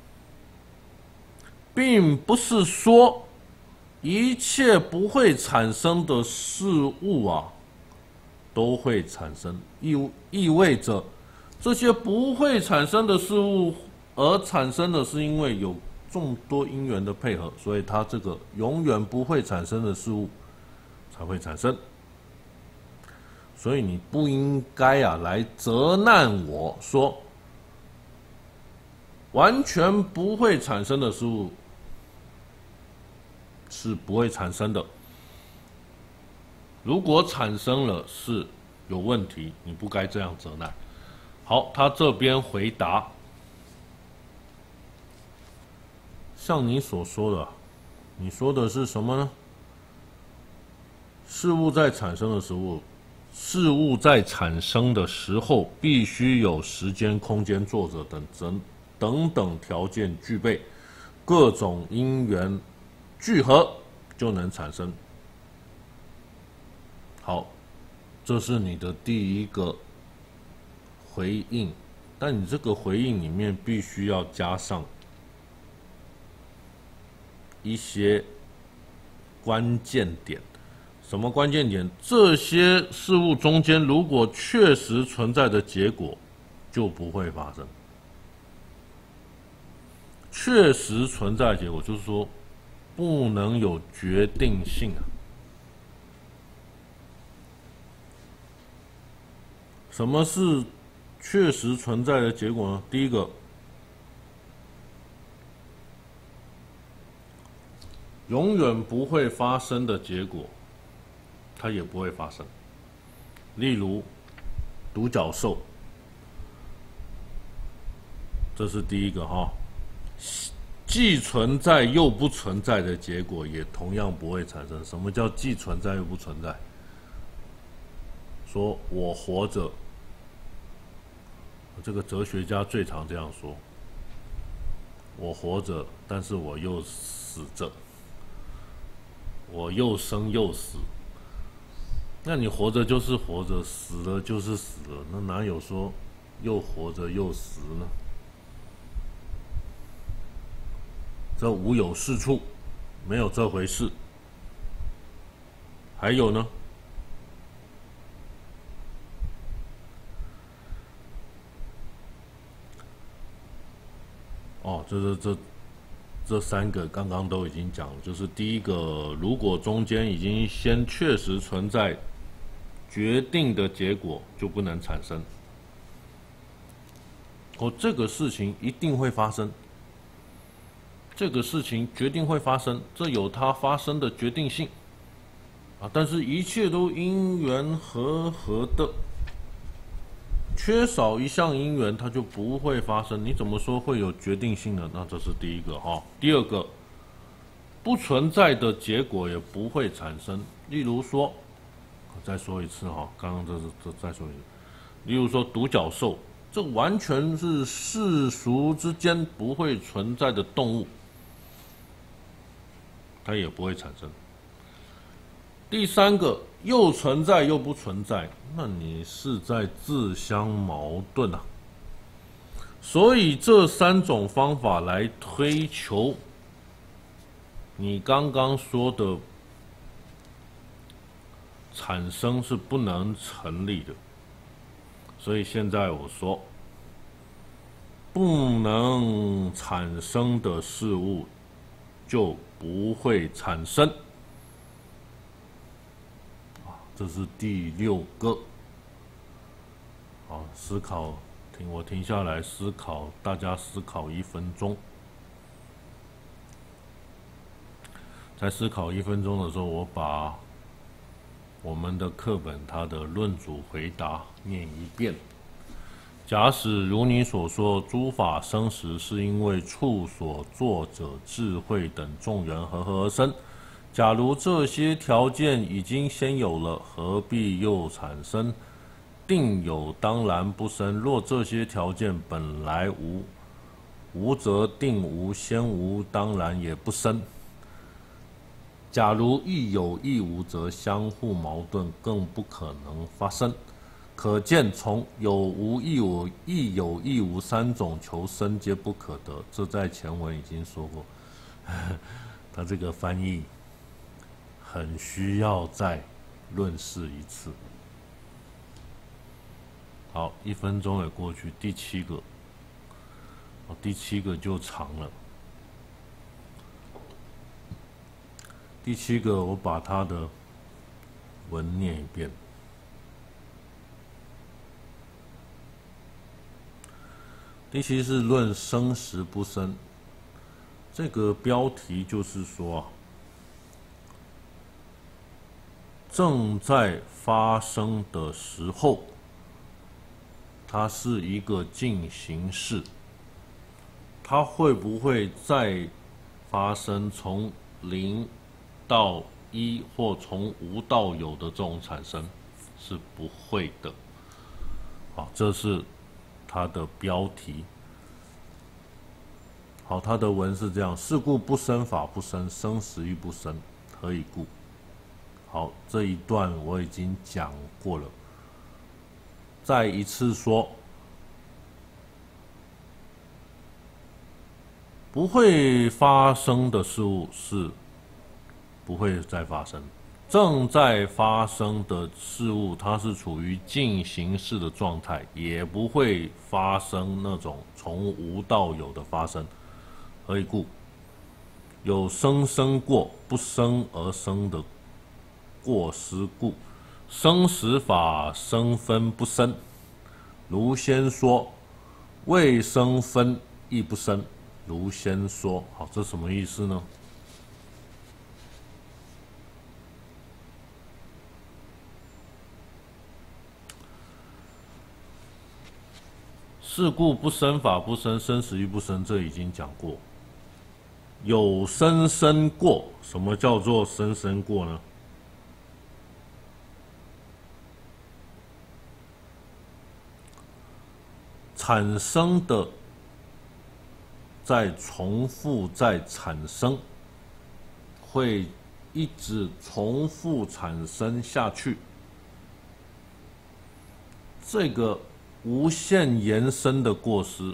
Speaker 1: 并不是说一切不会产生的事物啊都会产生，意味着这些不会产生的事物而产生的是因为有众多因缘的配合，所以它这个永远不会产生的事物才会产生。所以你不应该来责难我说完全不会产生的事物是不会产生的，如果产生了是有问题，你不该这样责难。好，他这边回答，像你所说的，你说的是什么呢？事物在产生的时候，事物在产生的时候，必须有时间、空间、作者等等条件具备，各种因缘聚合就能产生。好，这是你的第一个回应，但你这个回应里面必须要加上一些关键点。什么关键点？这些事物中间如果确实存在的结果，就不会发生。确实存在的结果就是说，不能有决定性啊。什么是确实存在的结果呢？第一个，永远不会发生的结果，它也不会发生。例如，独角兽，这是第一个哈。既存在又不存在的结果，也同样不会产生。什么叫既存在又不存在？说我活着，这个哲学家最常这样说：我活着，但是我又死着，我又生又死。那你活着就是活着，死了就是死了，那哪有说又活着又死呢？这无有是处，没有这回事。还有呢？哦，这三个刚刚都已经讲了，就是第一个，如果中间已经先确实存在决定的结果就不能产生。这个事情一定会发生，这个事情决定会发生，这有它发生的决定性但是一切都因缘和合的，缺少一项因缘，它就不会发生。你怎么说会有决定性呢？那这是第一个第二个，不存在的结果也不会产生。例如说，再说一次刚刚这再说一次。例如说独角兽，这完全是世俗之间不会存在的动物，它也不会产生。第三个，又存在又不存在，那你是在自相矛盾所以这三种方法来推求你刚刚说的产生是不能成立的。所以现在我说，不能产生的事物就不会产生。这是第六个。思考，我停下来思考，大家思考1分钟。在思考1分钟的时候，我把我们的课本它的论主回答念一遍。假使如你所说，诸法生时是因为处所作者智慧等众缘和合而生。假如这些条件已经先有了，何必又产生？定有当然不生。若这些条件本来无，无则定无，先无当然也不生。假如亦有亦无，则相互矛盾，更不可能发生。可见从有无亦有亦无三种求生皆不可得。这在前文已经说过，他这个翻译很需要再论释一次。好，1分钟也过去，第7个，第7个就长了。第7个，我把它的文念一遍。第7是论生时不生，这个标题就是说正在发生的时候，它是一个进行式，它会不会再发生从0到1或从无到有的这种产生？是不会的。好，这是它的标题。好，它的文是这样：是故不生法不生，生时亦不生，何以故？好，这一段我已经讲过了。再一次说，不会发生的事物是不会再发生，正在发生的事物，它是处于进行式的状态，也不会发生那种从无到有的发生。何以故？有生过，不生而生的过失故。生时法生分不生，如先说，未生分亦不生，如先说。好，这什么意思呢？是故不生法不生，生时亦不生，这已经讲过。有生过，什么叫做生过呢？产生的再重复再产生，会一直重复产生下去。这个无限延伸的过失，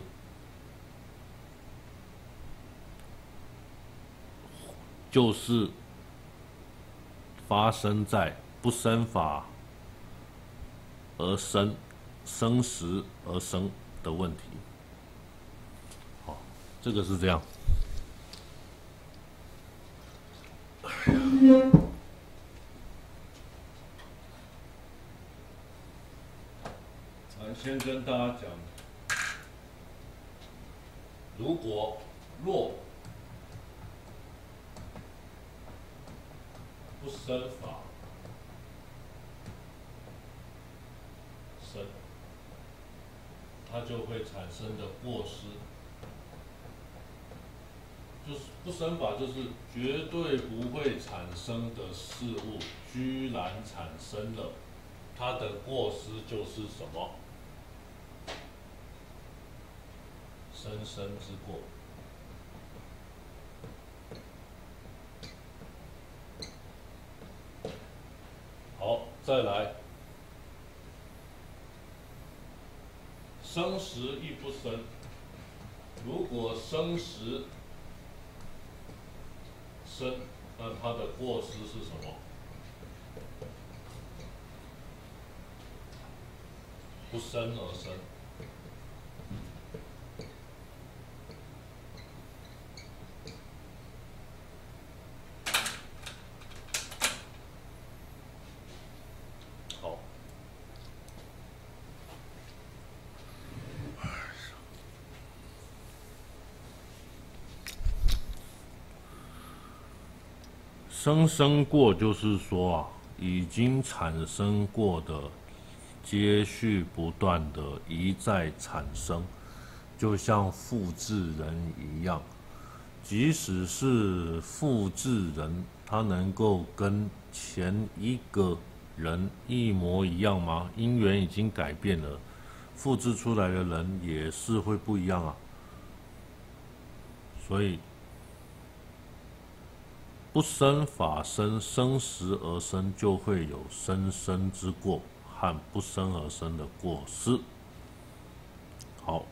Speaker 1: 就是发生在不生法而生，生时而生的问题。好，这个是这样。 先跟大家讲，若不生法生，它就会产生的过失，就是不生法，就是绝对不会产生的事物，居然产生了，它的过失就是什么？生生之过。好，再来，生时亦不生。如果生时生，那它的过失是什么？不生而生。好，生生过就是说啊，已经产生过的，接续不断的一再产生，就像复制人一样。即使是复制人，他能够跟前一个人一模一样吗？因缘已经改变了，复制出来的人也是会不一样啊。所以不生法生，生时而生，就会有生生之过和不生而生的过失。好，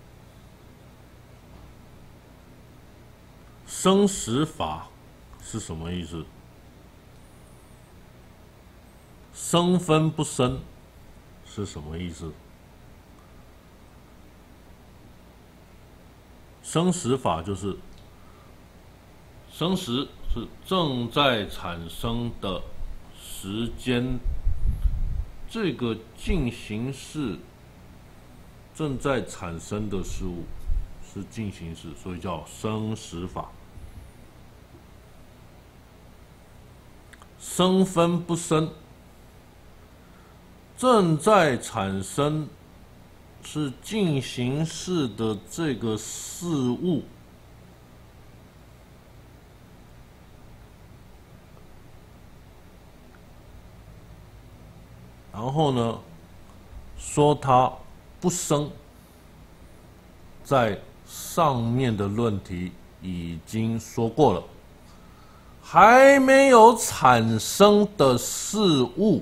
Speaker 1: 生时法是什么意思？生分不生是什么意思？生时法就是生时是正在产生的时间，这个进行式正在产生的事物是进行式，所以叫生时法。生分不生，正在产生是进行式的这个事物，然后呢，说它不生，在上面的论题已经说过了，还没有产生的事物，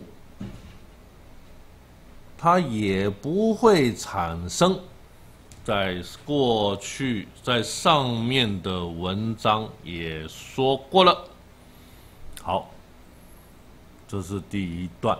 Speaker 1: 它也不会产生。在过去，在上面的文章也说过了。好，这是第一段。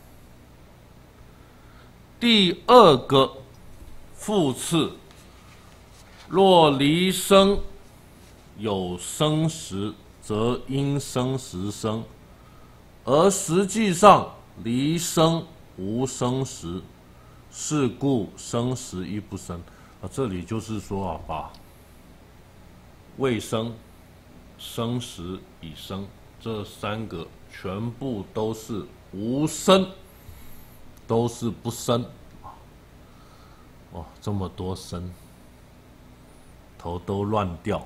Speaker 1: 第二个复次，若离生有生时，则因生时生，而实际上离生无生时，是故生时亦不生。这里就是说啊，把未生、生时已生这三个全部都是无生，都是不生。哇，这么多生，头都乱掉。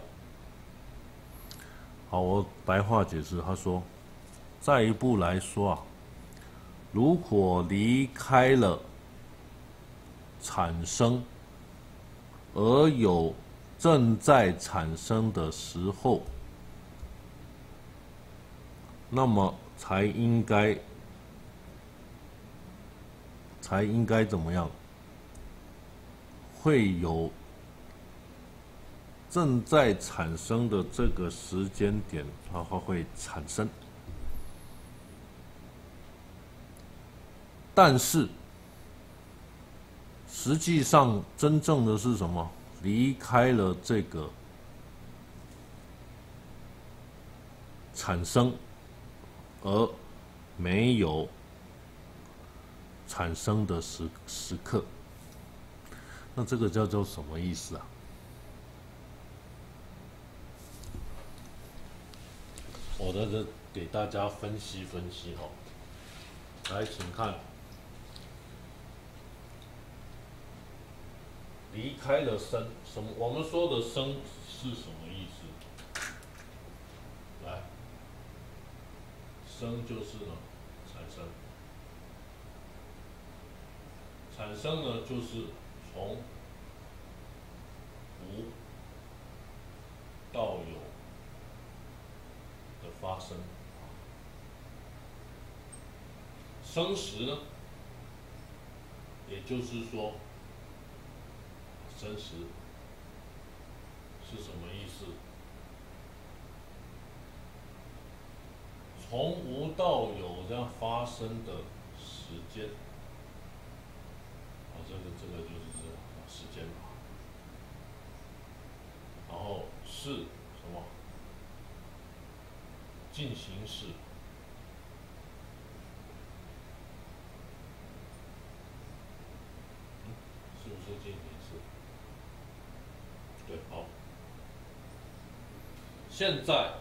Speaker 1: 好，我白话解释，他说，再一步来说啊，如果离开了产生，而有正在产生的时候，那么才应该怎么样？会有正在产生的这个时间点，它会产生。但是实际上真正的是什么？离开了这个产生，而没有产生的时刻， 那这个叫做什么意思啊？我在这给大家分析分析哦。来，请看，离开了生，什么？我们说的生是什么意思？来，生就是呢，产生。产生呢，就是从无到有的发生。生时呢，也就是说，生时是什么意思？从无到有这样发生的时间。这个就是时间嘛，然后是什么？进行式，是不是进行式？对，好。现在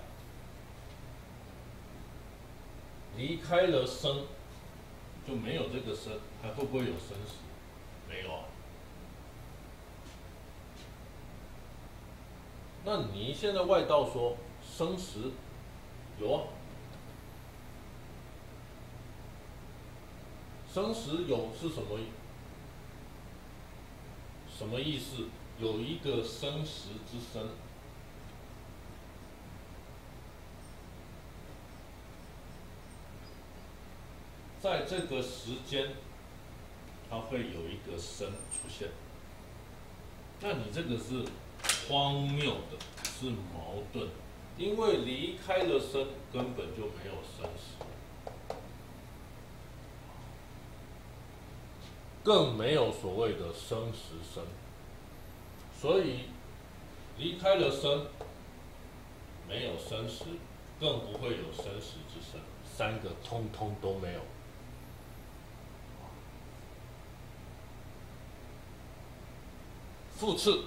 Speaker 1: 离开了生，就没有这个生，还会不会有生时？没有啊。那你现在外道说生时有啊，生时有是什么？什么意思？有一个生时之生，在这个时间，它会有一个生出现。那你这个是荒谬的，是矛盾，因为离开了生，根本就没有生时，更没有所谓的生时生。所以离开了生，没有生时，更不会有生时之生，三个通通都没有。复次，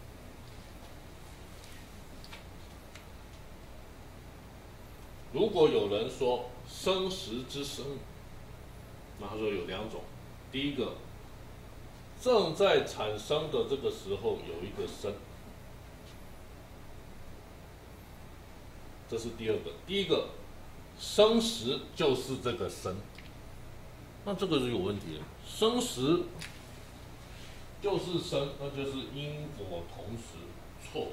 Speaker 1: 如果有人说生时之生，那他说有两种，第一个，正在产生的这个时候有一个生，这是第二个。第一个，生时就是这个生，那这个就有问题了。生时就是生，那就是因果同时，错。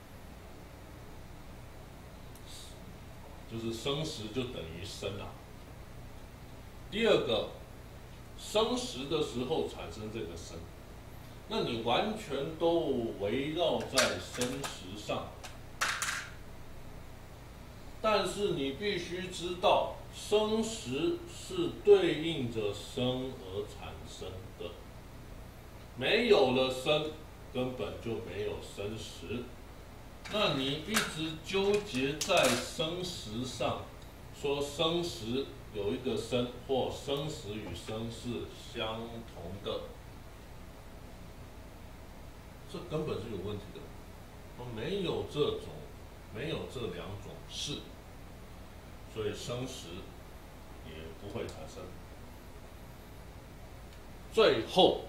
Speaker 1: 就是生时就等于生啊。第二个，生时的时候产生这个生，那你完全都围绕在生时上，但是你必须知道，生时是对应着生而产生的，没有了生，根本就没有生时。那你一直纠结在生时上，说生时有一个生，或生时与生是相同的，这根本是有问题的。没有这种，没有这两种事，所以生时也不会产生。最后，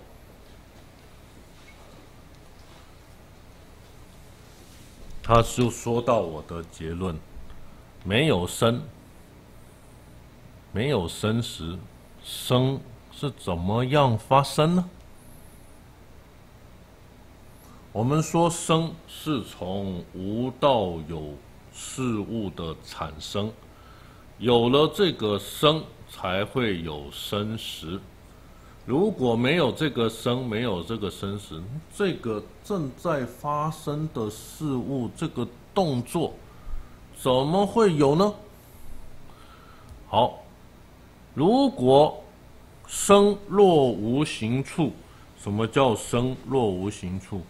Speaker 1: 他就说到我的结论：没有生，没有生时，生是怎么样发生呢？我们说生是从无到有事物的产生，有了这个生，才会有生时。如果没有这个生，没有这个生时，这个正在发生的事物，这个动作，怎么会有呢？好，如果生若无形处，什么叫生若无形处？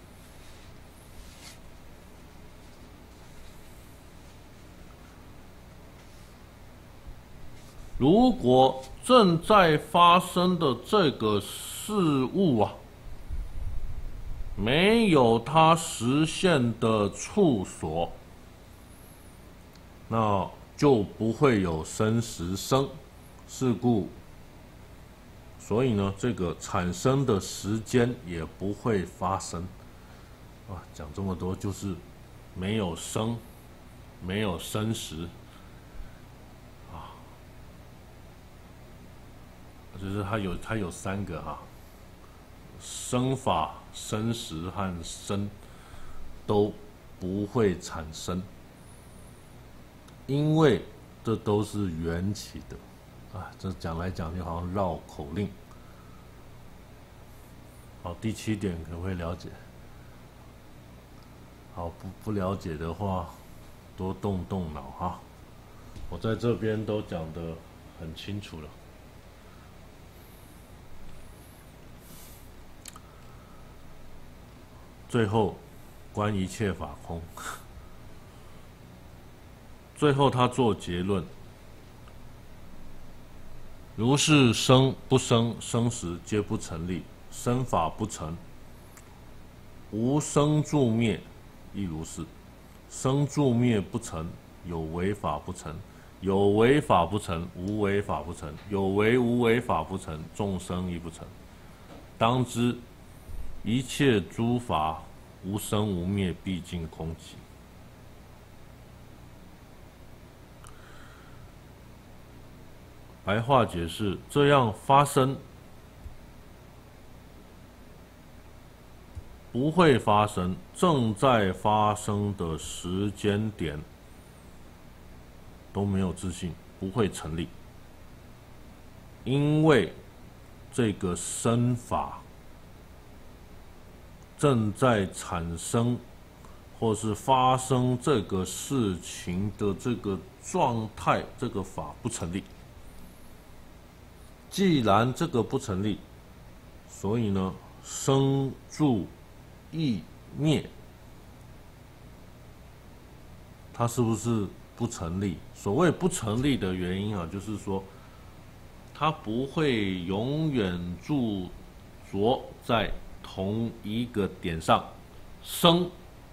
Speaker 1: 如果正在发生的这个事物啊， 没有它实现的处所，那就不会有生时生。是故，所以呢，这个产生的时间也不会发生。啊，讲这么多就是没有生，没有生时。就是它有三个哈，生法、生时和生都不会产生，因为这都是缘起的啊。这讲来讲去好像绕口令。好，第7点可不可以了解？好，不了解的话，多动动脑哈。我在这边都讲得很清楚了。最后，观一切法空。最后他做结论：如是生不生，生时皆不成立，生法不成。无生住灭，亦如是。生住灭不成，有为法不成；有为法不成，无为法不成；有为无为法不成，众生亦不成。当知一切诸法无生无灭，毕竟空寂。白话解释：这样发生不会发生，正在发生的时间点都没有自信，不会成立，因为这个生法正在产生或是发生这个事情的这个状态，这个法不成立。既然这个不成立，所以呢，生住异灭，它是不是不成立？所谓不成立的原因啊，就是说，它不会永远驻着在同一个点上，生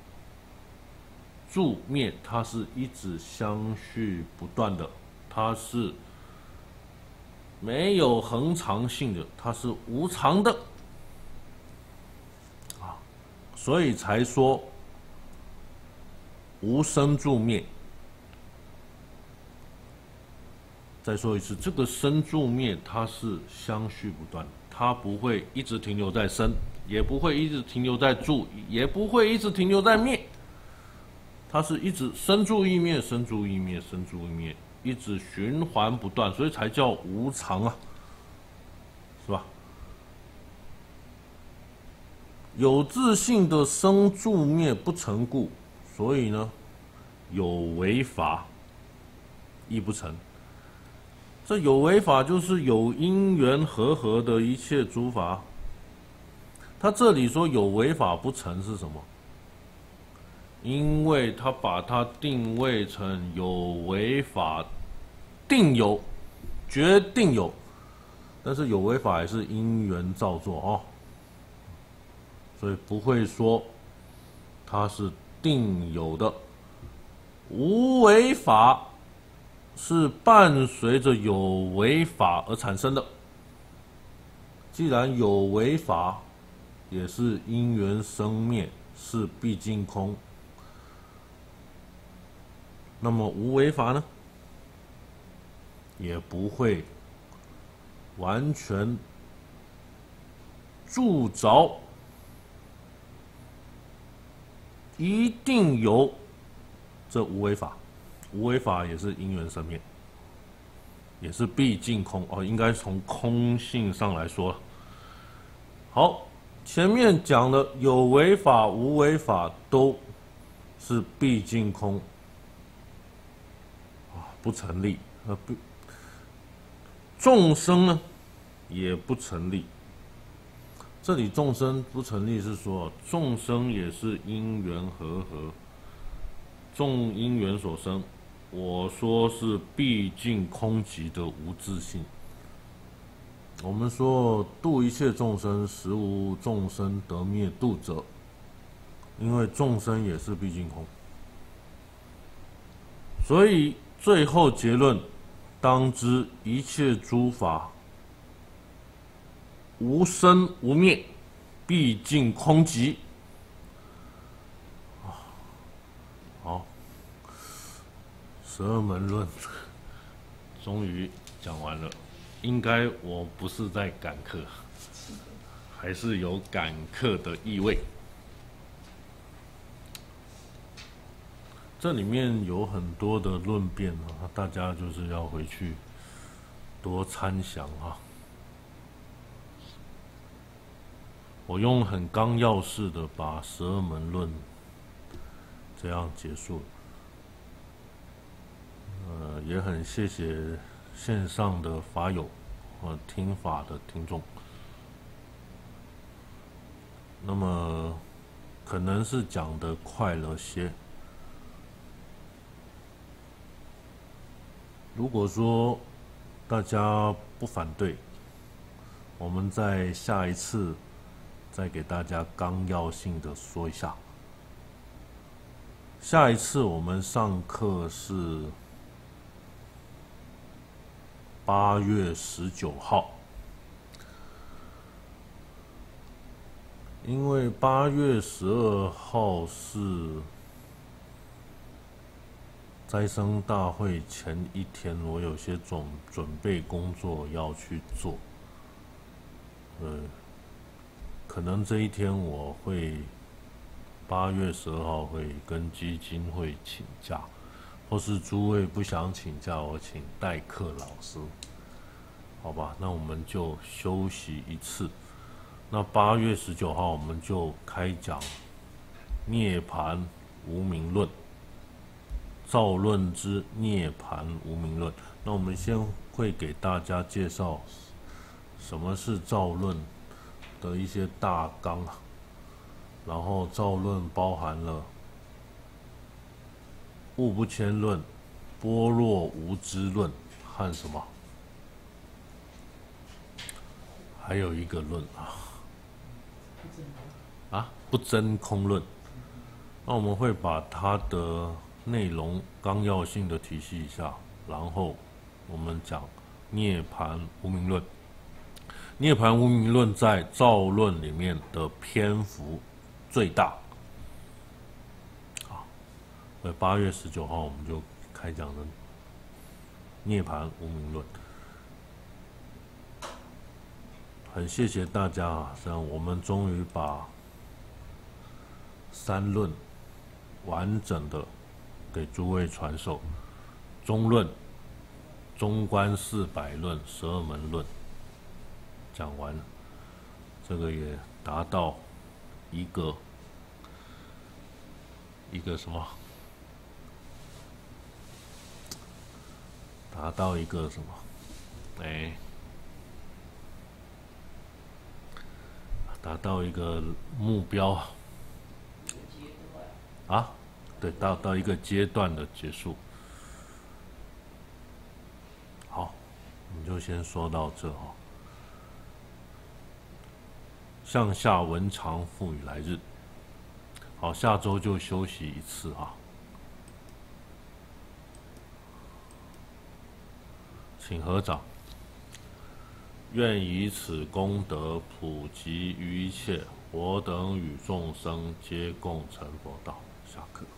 Speaker 1: 住灭，它是一直相续不断的，它是没有恒常性的，它是无常的啊，所以才说无生住灭。再说一次，这个生住灭它是相续不断，它不会一直停留在生，也不会一直停留在住，也不会一直停留在灭，它是一直生住异灭，生住异灭，生住异灭，一直循环不断，所以才叫无常啊，是吧？有自性的生住灭不成故，所以呢，有为法亦不成。这有为法就是有因缘和合的一切诸法。他这里说有为法不成是什么？因为他把它定位成有为法定有，决定有，但是有为法也是因缘造作哦，所以不会说它是定有的。无为法是伴随着有为法而产生的。既然有为法也是因缘生灭，是毕竟空，那么无为法呢，也不会完全住着，一定有这无为法。无为法也是因缘生灭，也是毕竟空哦，应该从空性上来说了。好，前面讲的有为法、无为法都是毕竟空啊，不成立。众生呢也不成立。这里众生不成立是说，众生也是因缘和合，众因缘所生。我说是毕竟空寂的无自性， 我们说度一切众生，实无众生得灭度者，因为众生也是毕竟空，所以最后结论，当知一切诸法无生无灭，毕竟空寂。好，12门论终于讲完了。应该我不是在赶课，还是有赶课的意味。这里面有很多的论辩啊，大家就是要回去多参详啊。我用很纲要式的把12门论这样结束。也很谢谢线上的法友和听法的听众。那么可能是讲得快了些。如果说大家不反对，我们在下一次再给大家纲要性的说一下。下一次我们上课是8月19号，因为8月12号是斋生大会前一天，我有些准备工作要去做，可能这一天我会8月12号会跟基金会请假。或是诸位不想请假，我请代课老师，好吧？那我们就休息一次。那8月19号我们就开讲《涅槃无明论》，造论之涅槃无明论。那我们先会给大家介绍什么是造论的一些大纲，然后造论包含了物不迁论、般若无知论和什么？还有一个论不真空论。那我们会把它的内容纲要性的提示一下，然后我们讲涅槃无明论。涅槃无明论在造论里面的篇幅最大。8月19号我们就开讲了涅槃无明论。很谢谢大家啊，这样我们终于把3论完整的给诸位传授。中论、中观400论、12门论讲完了，这个也达到一个什么？达到一个什么？达到一个目标啊！对，到一个阶段的结束。好，我们就先说到这哈。向下文长复以来日。好，下周就休息一次啊。请合掌。愿以此功德普及于一切，我等与众生皆共成佛道。下课。